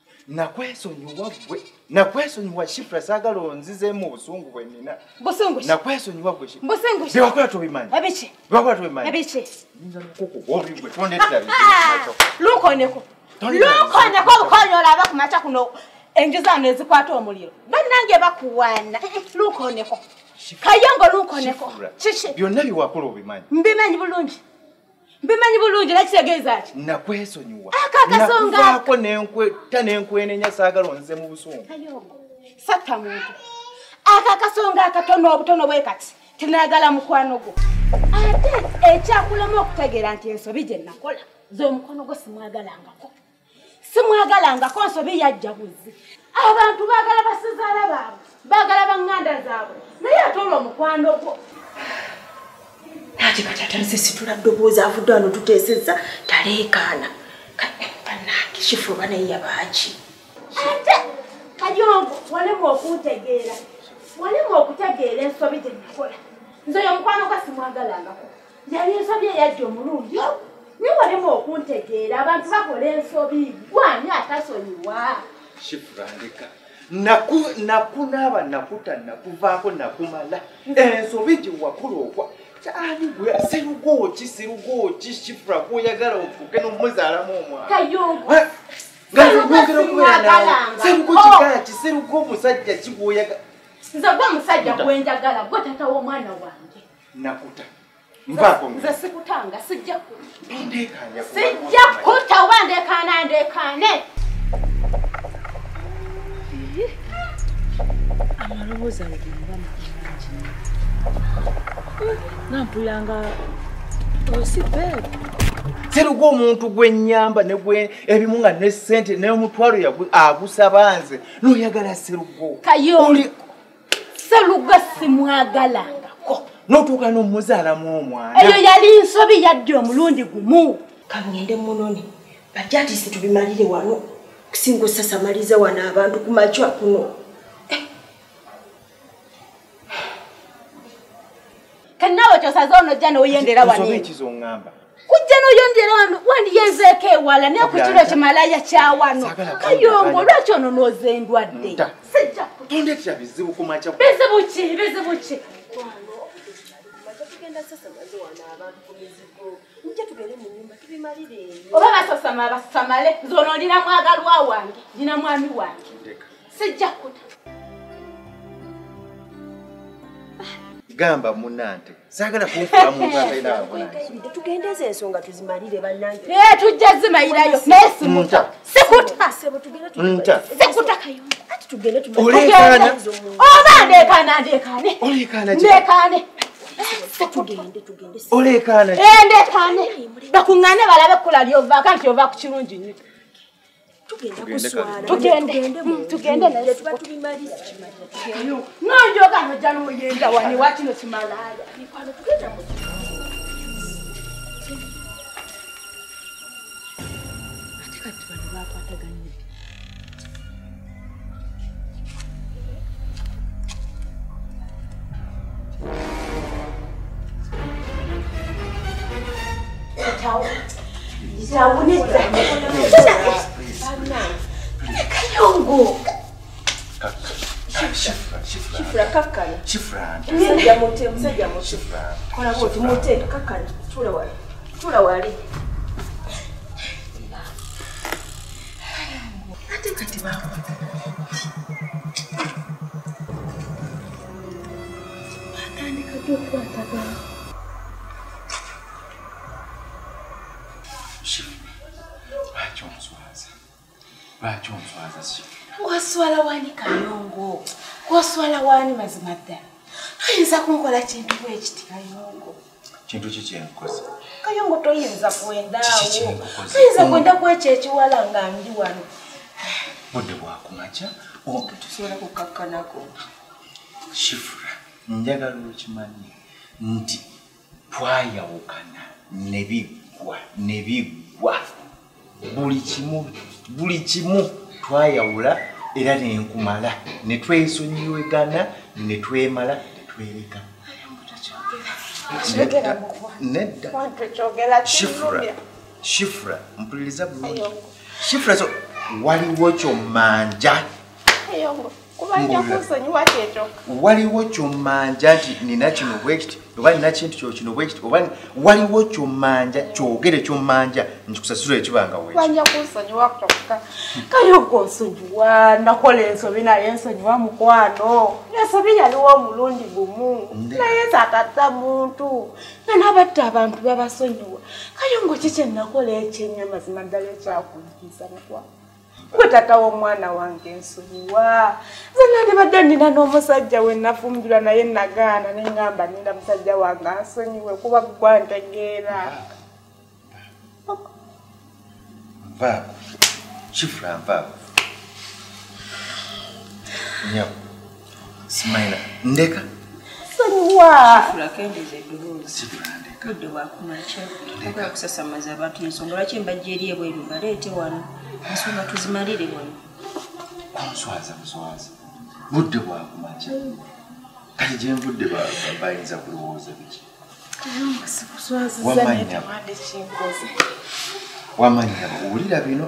Nakwesonyiwa Shifra sagala onzizeemu obusungu bwe nnina. Busungu ki? Nakwesonyiwa gwe Shifra. Busungu ki? Byewakola tobimanyi. Ebiki? Byewakola tobimanyi. Ebiki? Nza n'okoko oli gwe tondetera bizibu. Lukoneko. Lukoneko obukoonyi olaba ku makya kuno enju zaano ezikwata omuliro. Bannange bakuwaana. Lukoneko. Kayongo lukoneko. Kiki? Byonna byewakola obimanyi. Mbimanyi bulungi. Mbimanyi bulungi nakitegeeza ki? Nakwesonyiwa. Akakasonga. Nakuvaako n'enkwenenya saagala onze mu busungu. Kayongo. Satta muntu. Akakasonga akatono obutono bwe kati. Tinayagala mukwano gwo. Ate ekyakulema okutegeera nti ensobi gye nakola. Ze omukono gwo simwagalangako. Simwagalangako nsobi yajja buzzi. Abantu baagala basizaala baabwe. Baagala baŋŋanda zaabwe. Naye ate olwo omukwano gwo. Ati kati atanise situla ddoboozi avudde wano tuteesezza taleekaana. Bannange Shifuba naye yabaaki. Ate Kayongo walemu okuntegeera. Walemu okutegeera ensobi gye nakola. Nze oyo omukwano gwo simwagalangako. Yali ensobi eyajja omulundi. Naye walemu okuntegeera abantu bakola ensobi. Gwani atasonyiwa. Shifra ndeka. Nakunaaba nakuta nakuvaako nakumala. Ensobi gye wakola okwa. Kyali gwe sirugooki Shifra kwoyagala ofuuke n'omuzaalamu omwana. Kayongo. Serugo omusajja kigwoyagala. Nze gwe omusajja gwenjagala gwe tata w'omwana wange. Nakuta. Mpaako nze sikutanga sijja kuta. Ndeekaanya. Sijja kuta oba ndeekaane. Amaloboozi ago gamba mangi. Nampulanga osibeera. Serugo omuntu gwennyamba ne gwe ebimu nga ne ssente n'omutwalo agusaba nze n'oyagala Serugo. Kayongo. Serugo simwagalangako. N'otuuka n'omuzaalamu omwana. Eyo yali nsobi yadde omulundi gumu. Kangende munoni. Bajjatise tubimalire wano. Kusinga osasamaliza wano abantu ku makya kuno. Kanawe kyosaza ono jja n'oyendera wano. Nsobe ekizongamba. Kujja n'oyendera wano wandiyenzeeko ewala naye ku kiro kimalaya kya wano. Kayongo lwaki ono n'ozendwadde? Sijja kuta. Tondetera bizibu ku makya. Bizibu ki? Oba basosama basamale nzono ndina mwagalwa wange ndina mwami wange. Sijja kuta. Gamba munante. Sagala kunfula muntu atalina abonange. Tugendeze ensonga tuzimalire bannange. Tujja zimayirayo naye simuta. Sikuta. Sikuta Kayongo. Ati tugende tumalire. Olekaana. Oba ndeekaane. Olekaana. Ndeekaane. Tugende. Olekaana. Ndeekaane. Bakuŋŋaane balabe ekkula ly'ovaako nti ova ku kirungi nnyo. Tugenda kuswala. Tugende naye tuba tubimalire. Nonjoga nojja n'oyenda wani wakino kimalaaya. Tugenda mu ate kati bano baakwataganye. Itawu nedda. Kayongo. Shifra kakkana. Shifra. Musajja mute. Shifra. Kola bwoti mute kakkana. Tula wali. Ate kati bako. Batandika okukwatagana. Lwaki onswaza Shifra? Waswala wani Kayongo. Waswala wani mazima ddala. Oyinza kunkola kintu bwekiti Kayongo. Kintu kikyenkoze. Kayongo toyinza kwendaawo. Toyinza kwenda kwekyo ekiwala nga ndi wano. Budde bwakumakya. Tusobola kukakkanako. Shifra, njagala okimanyi nti twayawukana ne bigwa. Buli kimu twayawula era nenkumala ne twesonyiwegana ne twemala ne twereka. Nedda. Shifra, mpuliriza bulungi. Shifra so waliwo kyomanja. Kubanja kusonyiwa kyekyo. Waliwo kyomanja nti nina kino bwekiti oba nina kintu kino bwekiti oba waliwo kyomanja kyogere kyomanja nkikusasula ekibanga bwekiti. Kubanja kusonyiwa kyokka. Kayongo nsonyiwa nakola ensobi naye ensonyiwa mukwano. Ensobi yaliwo omulundi gumu. Naye nzakata muntu. Nga nabatta abantu babasonyiwa. Kayongo kiki nakola ekyenya mazima ddala ekyakuntiisa mukwano. Gwe tata w'omwana wange nsonyiwa. Nze nandibadde nina n'omusajja we nafumbirwa naye nagaana ne ngamba nina musajja wange ansonyiwe kuba gwantegeera. Nvaako. Shifra nvaako. Nyabo. Simaila. Ndeka. Nsonyiwa. Shifra kendeze eddoboozi. Shifra ndeka. Budde bwakumakya. Tokola kusasamaza abantu ensonga lwaki embajja eri ebweru baleete wano. Ensonga tuzimalire wano. Muswaza. Budde bwakumakya. Kale gye nvudde bayinza kulowooza biki. Kayongo sikuswaziza naye tewande kinkoze. Wamanya owulira bino.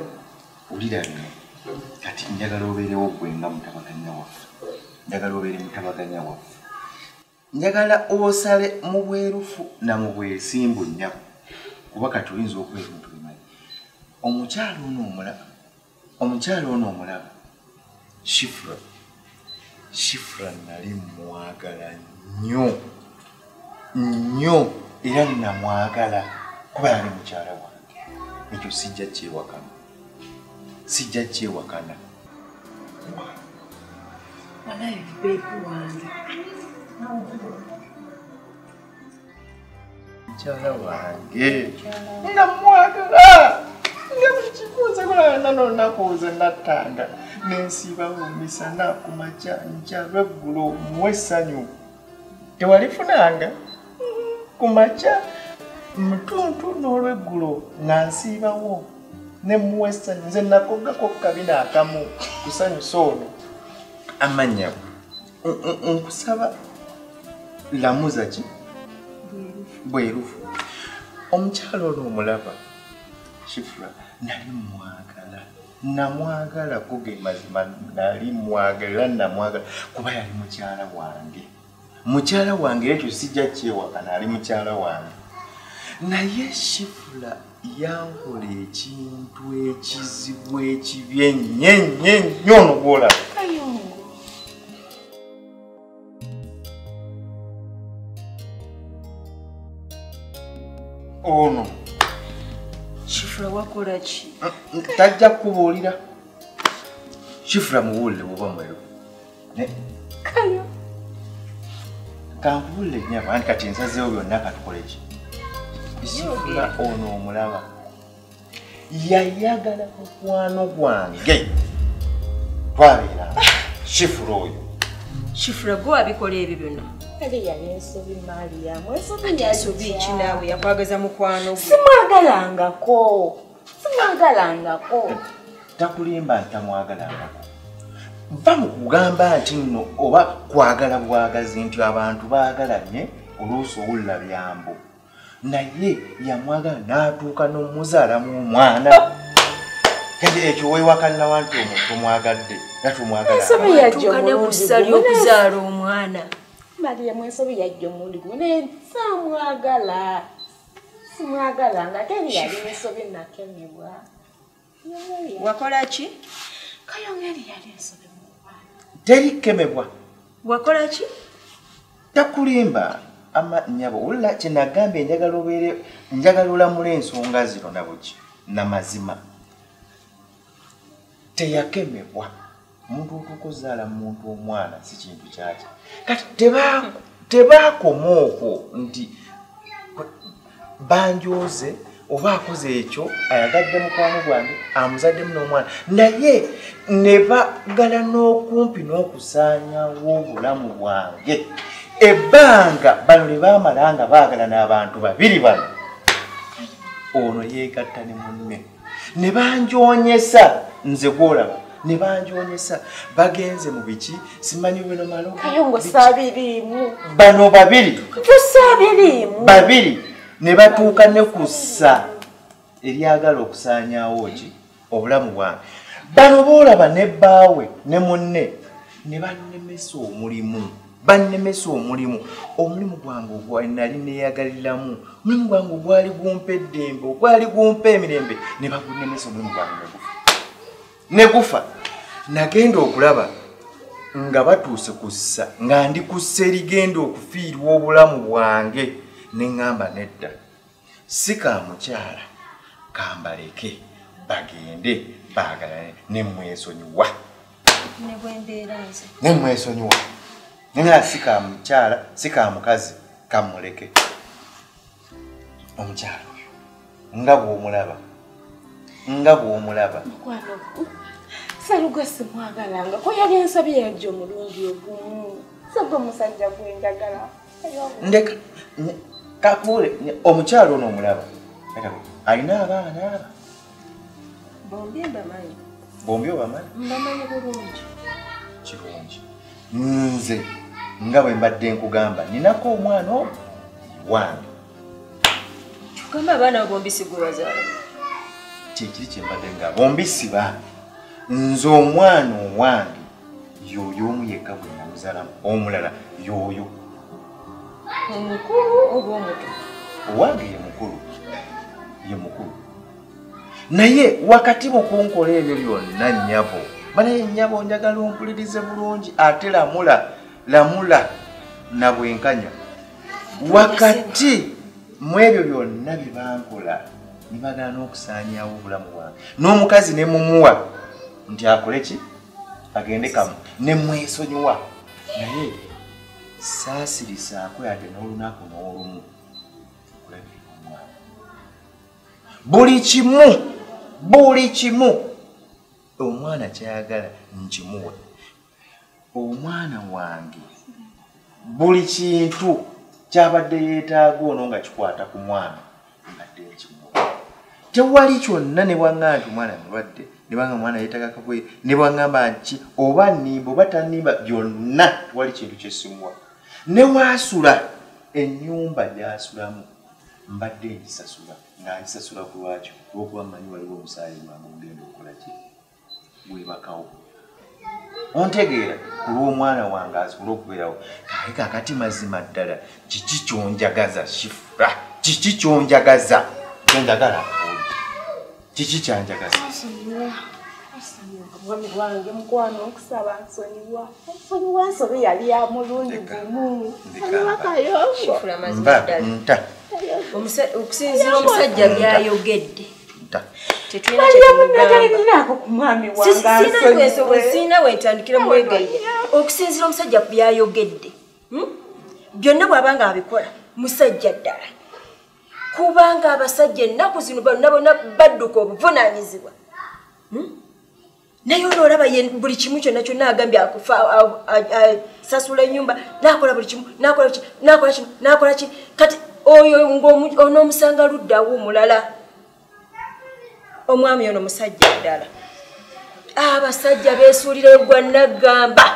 Kati njagala obeerewo gwe nga mutabaganya waffe. Njagala osale mu bwerufu na mu bwesimbu nnyako. Kuba kati oyinza okuba ebintu bimanyi. Omukyala ono omulaba. Shifra nali mwagala nnyo era namwagala kuba yali mukyala wange. Ekyo sijja kyewakana. Walayi beepu wange. Mukyala wange. Namwagala. Ngabikikuuza kulana n'olunaku nattanga n'ensiba mu misana ku makya nkya lweggulo muwe essanyu. Tewalifunanga ku makya mutuntu n'olweggulo nga nsiibawo ne muwe essanyu. Nze nakogako kabina akamu kusanyusa ono. Amannya nkusaba lamuza ki? Bwerufu. Omukyala ono omulaba. Shifra, nali namwagala kuge mazima nali mwagala kuba yali mukyala wange ekyo sijja kyewakana ali mukyala wange. Naye Shifra yankola ekintu ekizibu ekibi ennyo ono gw'olaba. Ono Shifra wakola ki? Tajja kubuulira. Shifra muwulire bw'oba mweru. Kayo. Kankubuulire nnyabo anti kati nsazeewo byonna katukole ki? Shifra ono omulaba. Yayagala mukwano gwange. Twabeera. Shifra oyo. Shifra gwe abikola ebyo byonna. Kale yali ensobi Mariamu. Ensobi ki naawe yakwagaza mukwano gwe? Simwagalangako. Takulimba ntamwagalangako. Nva mu kugamba nti nno oba kwagala bwagazi nti abantu baagalanye oluusi owulira byambo. Naye yamwagala n'atuuka n'omuzaalamu omwana. Kati ekyo weewakanira wanti omuntu omwagadde. Ensobi yajja omulundi gumu okuzaala omwana. Mariamu ensobi yajja omulundi gumu naye samwagala. Simwagalanga teri yali ensobi nakemebwa. Wakola ki? Kayongeri yali ensobi mukwano. Teri kemebwa. Wakola ki? Takulimba amanyabo wulira kye nagambye njagala olamula ensonga zino nabuki namazima. Teyakemebwa. Omuntu okuzaala muntu omwana si kintu kyaki. Kati tebakomaoko nti banjoze oba akoze ekyo ayagadde mukwano gwange amuzaddemu n'omwana naye ne bagala n'okumpi n'okusaanyawo obulamu bwange ebbanga bano lye baamala nga baagala n'abantu babiri bano ono yeegatta ne munne ne banjoonyesa nze gwolaba ne banjoonyesa bagenze mu biki simanyi bino malo kayongo saabiriimu bano babiri tusaabiriimu babiri ne batuuka ne kussa eryagala okusaanyaawo ki obulamu bwange bano boolaba ne bbaawe ne munne ne bannemesa omulimu omulimu gwange ogwali nali neeyagaliramu omulimu gwange ogwali gumpa eddembe ogwali gumpa emirembe ne bagunnemesa omulimu gwange ne gufa nagenda okulaba nga batuuse kussa nga ndi kussa erigenda okufiirwa obulamu bwange ne ŋŋamba nedda si ka mukyala kambaleke bagende baagalane ne mwesonyiwa nena si ka mukyala si ka mukazi kamuleke omukyala oyo nga bw'omulaba Saluga simwagalanga ko yali ensabye yajja omulungi ogumu sagwe musajja gwendagala ndeka kakule omukyalo ono omulaba alina abaana bombi obamanyi mbamanyi bulungi kirungi nze nga bwe mbadde nkugamba ninako omwana wange kugamba abaana bombi si gwe bazaala kikiri kye mbadde nga bombi si baana nze omwana owange yoyo omu yekka gwe namuzaalamu omulala yoyo omukulu oba omuto owange ye mukulu naye wakati mu kunkola ebyo byonna nnyabo banaye nnyabo njagala ompulirize bulungi ate lamula na bwenkanya wakati mu ebyo byonna bye bankola ne bagala n'okusaanyaawo obulamu bwange n'omukazi ne mumuwa nti akole ki agende kamu ne mwesonyiwa naye saasirisaako yadde n'olunaku n'olumu okulabira omwana buli kimu omwana kyayagala nkimuwe omwana wange buli kintu kyabadde yeetaaga ono nga kikwata ku mwana mbadde nkimuwe tewali kyonna ne bwaŋŋamba nti omwana mulwadde ne bwanga omwana yeetaaga kabuye ne bwaŋŋamba nti oba nnimba oba tannimba byonna tewali kintu kyesimuwa ne waasula ennyumba gy'asulamu mbadde ngisasula ng'agisasula ku lwakyo olw'okuba mmanyi waliwo omusaayi gwange ogenda okukola ki gwebakawo ontegeera ku lw'omwana wange asobole okubeerawo naye kaakati mazima ddala kiki kyonjagaza Shifra kiki kyonjagaza kyonjagala kiki kyanjagaza Mwami wange mukwano okusaba nsonyiwa nsobe yali ya mulungi gumu nsonyiwa kayongo okusinziira omusajja byayogedde tetulinaako ku mwami siina wetandikira mwegaire okusinziira omusajja ku byayogedde byonna bw'abanga abikola musajja ddala kubanga abasajja ennaku zino bonna badduka obuvunaanyizibwa naye olaba buli kimu kyonna kyonna agambye asasula ennyumba nakola buli kimu nakola ki kati oyo onoomusanga luddawo omulala omwami ono musajja ddala abasajja beesuulira egwa nagamba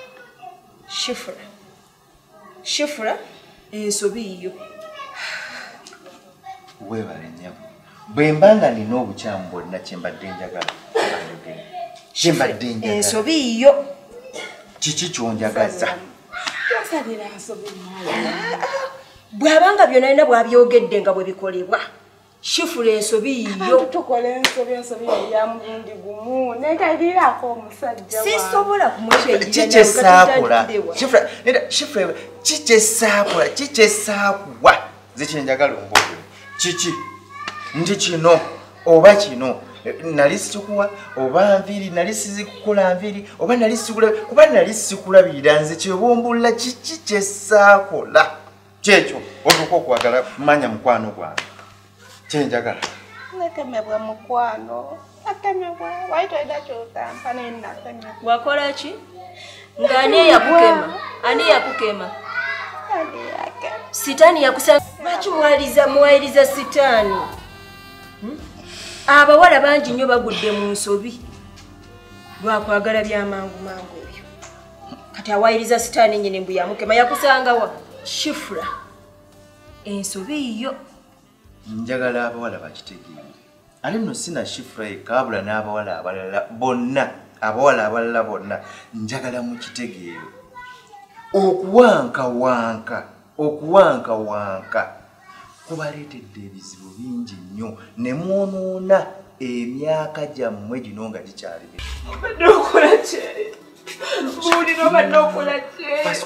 Shifra ensobi yo weebale nnyabo bwe mbanga nina obukyamu bwonna kyembadde njagala ensobi yo kiki kyonjagaza bw'abanga byonna alina bw'abyogedde nga bwe bikolebwa Shifra ensobi yo tukola ensobi ya mulundi gumu nekalirako omusajja sisobola kumwekyesaakula Shifra kikyesaakwa nze kyenjagala omboogere kiki nti kino oba kino nali sikuwa oba nviri nali sizikukola nviri oba nali sikula oba nali sikulabira nze kyebombulla kiki kyesaakola kyekyo otuuka okwagala manya mukwano gwange kyenjagala nakemebwa mukwano nakemebwa waitoyeda kyotampa nenakemebwa wakola ki nga ani yakukema sitaani yakusanga lwaki muwayiriza sitaani abawala bangi nnyo bagudde mu nsobi lwakwagala byamangu mangu ebyo kati awayiriza sitaani nyine mbu yamukema yakusangawa shifura ensobi yo njagala abawala bakitegeere ale nno sina shifura yekabula n'abawala abalala bonna abawala abalala bonna njagala mukitegeere okuwanka kubaleetedde ebizibu bingi nnyo ne mwonoona emyaka gyammwe gino nga gikyali obadde okola kyeri buulira obadde okola kyeri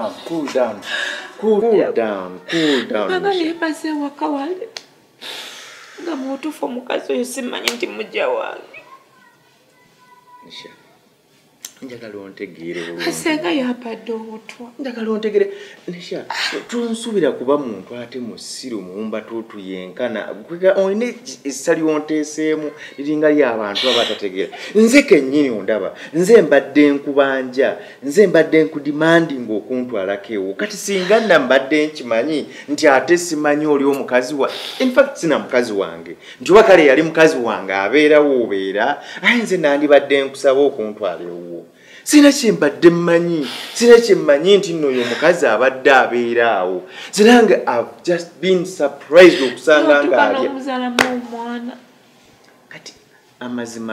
cool down anga neebaza ewaka wale nga muutuufu omukazi oyo simanyi nti mujja wange njagala ontegeere asenga yampadde obutwa njagala ontegeere Nisha tunsuubira kuba muntu ate musiru muwumba tutuyenkana olina essa lyonteeseemu liringa ly'abantu abatategeera nze kennyini ondaba nze mbadde nkubanja nze mbadde nkudimandinga okuntwalako ewo kati singa nna mbadde nkimanyi nti ate simanyi oli omukazi wa in fact sina mukazi wange nti oba kale yali mukazi wange abeerawo obeera aye nze nandibadde nkusaba okuntwala ewuwo sina kyembadde mmanyi sina kyemmanyi nti nno oyo omukazi abadde abeera awo sinange I've just been surprised okusanga ng'alya kati amazima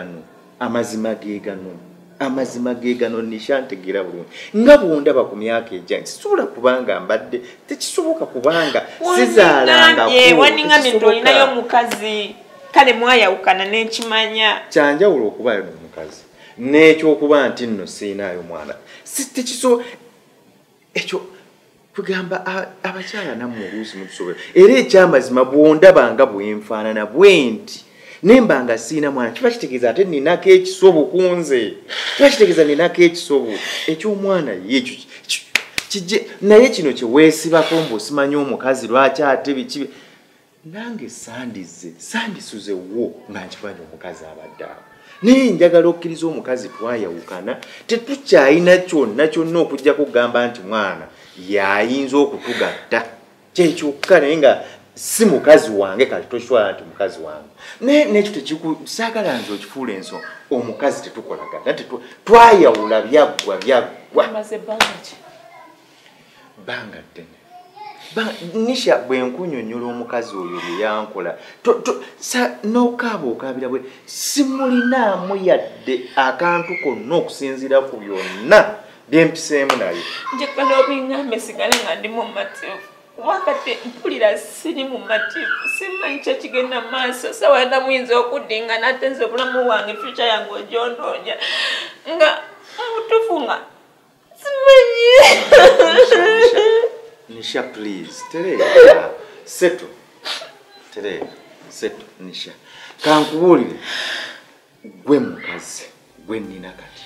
ge gano Nisha ntegeera bulungi nga bwondaba ku myaka ejja kisobola kubanga mbadde tekisoboka kubanga waningamye nti olinayo omukazi kale mwayawukana n'ekimanya kyanjawulo okubayo n'omukazi n'ekyokuba nti nno siinaayo mwana tekiso ekyo kugamba abakyala nammwe oluusi mutusobera era ekyamazima bwondabanga bwenfaanana bwenti nembanga siina mwana kiba kitegeeza ate ninako ekisobo kunze kiba kitegeeza ninako ekisobo ekyomwana yekyo kijje naye kino kyeweesibako mbosimanyi omukazi lwaki ate bikibe nange sandisuze wo nga nkimanyi omukazi abadde awo naye njagala okkiriza omukazi twayawukana tetukyalina kyonna okujja kugamba nti mwana yayinza okutugatta kyekyokka naye nga si mukazi wange kati toswala nti mukazi wange nekyo saagala nze okifuula ensonga omukazi tetukolagana twayawula byaggwa banga ddene Nisha bwenkunyonyola omukazi oyo bye yankola n'okaaba okaabira bwe simulinaamu yadde akantu konna okusinziira ku byonna byempiseemu naye njagala obingambe sigale nga ndi mu mativu wakati mpulira siri mu mativu simanyi kyekigenda maaso sawalina muyinza okuddinga nate nze obulamu wange fyuca yange ogyondoonya nga mutufu nga simanyi Nisha, please. Tereza. Settle. Tereza. Settle. Nisha. Kankubulire. Gwe mukazi. Gwe nina kati.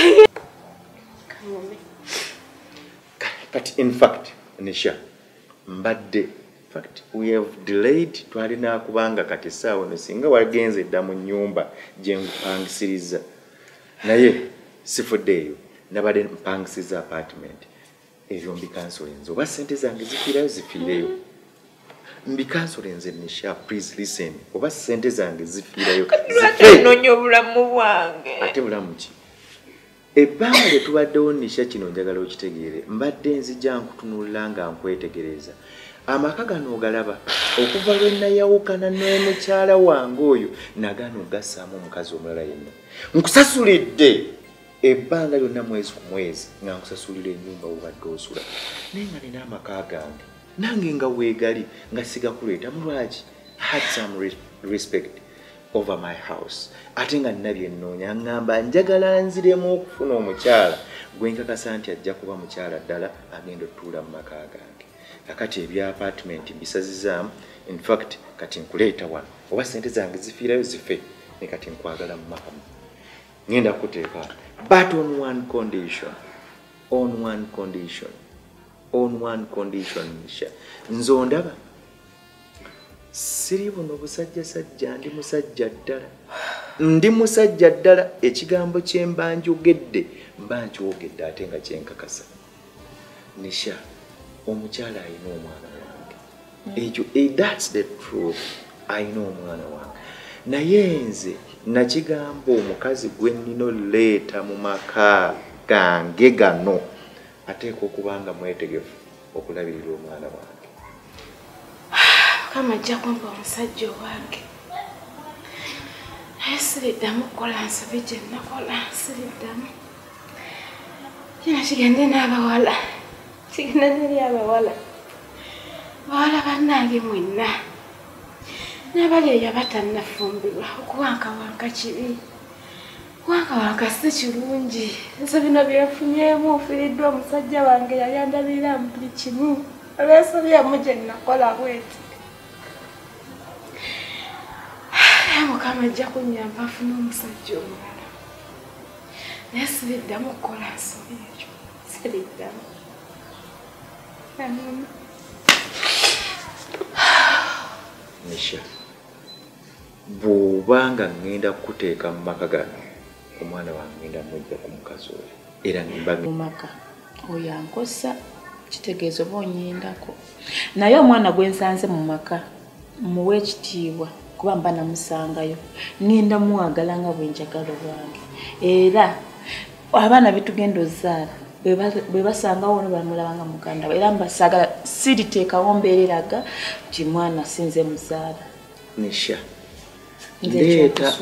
But in fact, Nisha, mbadde. In fact, we have delayed. Twalina kubanga kati saawa nesinga wagenze dda mu nnyumba gye mpangisiriza. Naye sifuddeeyo. Nabadde mpangisiza apartment. Ebyo mbikansole oba sente zange zifiirayo mbikansole nze Nisha, please listen oba sente zange zifiirayo nonya obulamu bwange ate bulamu ki ebbanga lye tubaddewo Nisha kino njagala okitegeere mbadde nzija nkutunuulira nga nkwetegereza amaka gano ogalaba okuva lwe nayawukana n'omukyala wange oyo nagaana ogassaamu omukazi omulala yenna nkusasulidde ebbanga lyonna mwezi ku mwezi nga nkusasulira ennyumba wobadde osula naye nga nina amaka gange nange nga weegali nga sigakuleetamu lwaki had some respect over my house ate nga nina byennoonya ngamba njagala nziremu okufuna omukyala gwe nkakasa nti ajja kuba mukyala ddala agenda otuula mu maka gange kakati ebya apartment mbisazizaamu in fact kati nkuleeta wano oba sente zange zifiirayo zife nekati nkwagala mu maka ngenda kuteeka but on one condition Misha nzondaba siri buno busajja ndi musajja ddala ekigambo kye mbanjogedde mbankyogedde ate nga kyenkakasa Nisha omukyala ayina omwana wange ekyo that's the truth ayina omwana wange naye nze nakigamba omukazi gwe nnino leeta mu maka gange gano ateeka okubanga mwetegefu okulabirira omwana wange kama ajja kumpa omusajja owange naye siriddamu kukola nsobi gye nakola siriddamu kino kigende n'abawala kigenda neri abawala bawala bannange mwenna n'abali eyo batannafumbirwa okuwankawanka kibi wankawanka si kirungi nso bino byenfunyemu nfiiriddwa omusajja wange yali andabirira mu buli kimu olw'ensobyemu gye nakola bweti Mukama ajja kunnyamba afune omusajja omulala naye siriddamu okukola nsobi ekyo siriddamu Nisha bw'obanga ngenda kuteeka mu maka gano omwana wange ngenda mujja ku mukazi oyo era ngimba mu maka oyo ankosa kitegeeza oba onyendako naye omwana gwe nsanze mu maka muwe ekitiibwa kuba mba namusangayo ngenda mwagala nga bwe njagala obwange era abaana betugenda ozaala bwe basangawo bamulaba nga muganda we era mbasagala siriteekawo mbeereraga nti mwana sinze muzaala Nisha leeta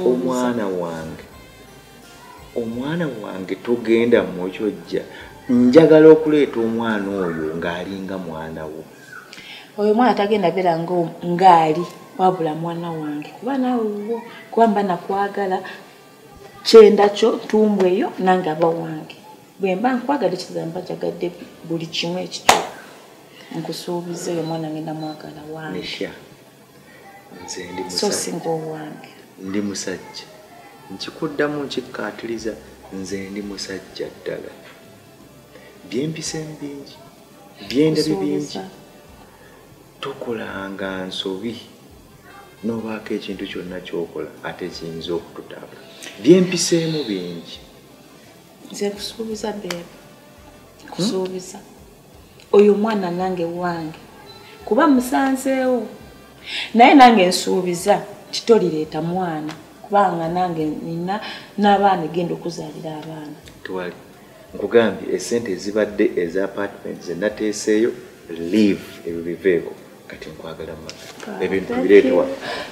omwana wange tugenda mukyojja njagala okuleeta omwana oyo ng'alinga mwana wo oyo mwana tagenda beera ng'ali wabula mwana wange kuba naawe kuba mba nakwagala kyenda kyo ntumbwe eyo nange aba wange bwe mba nkwagala ekizamba jagadde buli kimu ekityo nkusuubiza oyo mwana ngenda mwagala wange Nisha nze ndi so singa owange ndi musajja nkikuddamu nkikkaatiriza nze ndi musajja ddala byempisa bingi byendabye bingi tokolanga nsobi n'obaako ekintu kyonna kyokola ate kiyinza okututaaba byempiseemu bingi nze kusuubiza beebe kusuubiza oyo mwana nange wange kuba musanzeewo naye nange nsuubiza kitolireeta mwana kubanga nange nina n'abaana genda okuzaalira abaana twali nkugambye esente ezibadde eza apartment zenateeseeyo live ebyo biveeko kati nkwagala maka ebintu bireetwa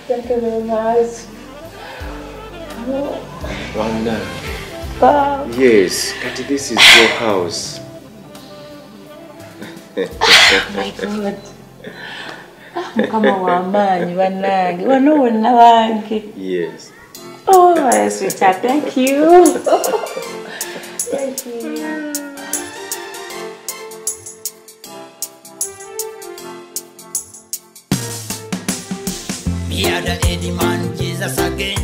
yes kati this is your house my God mukama w'amaanyi bannange wano wonna wange yes oh my sweetheart thank you thank you Me are the Eddie man, Jesus again.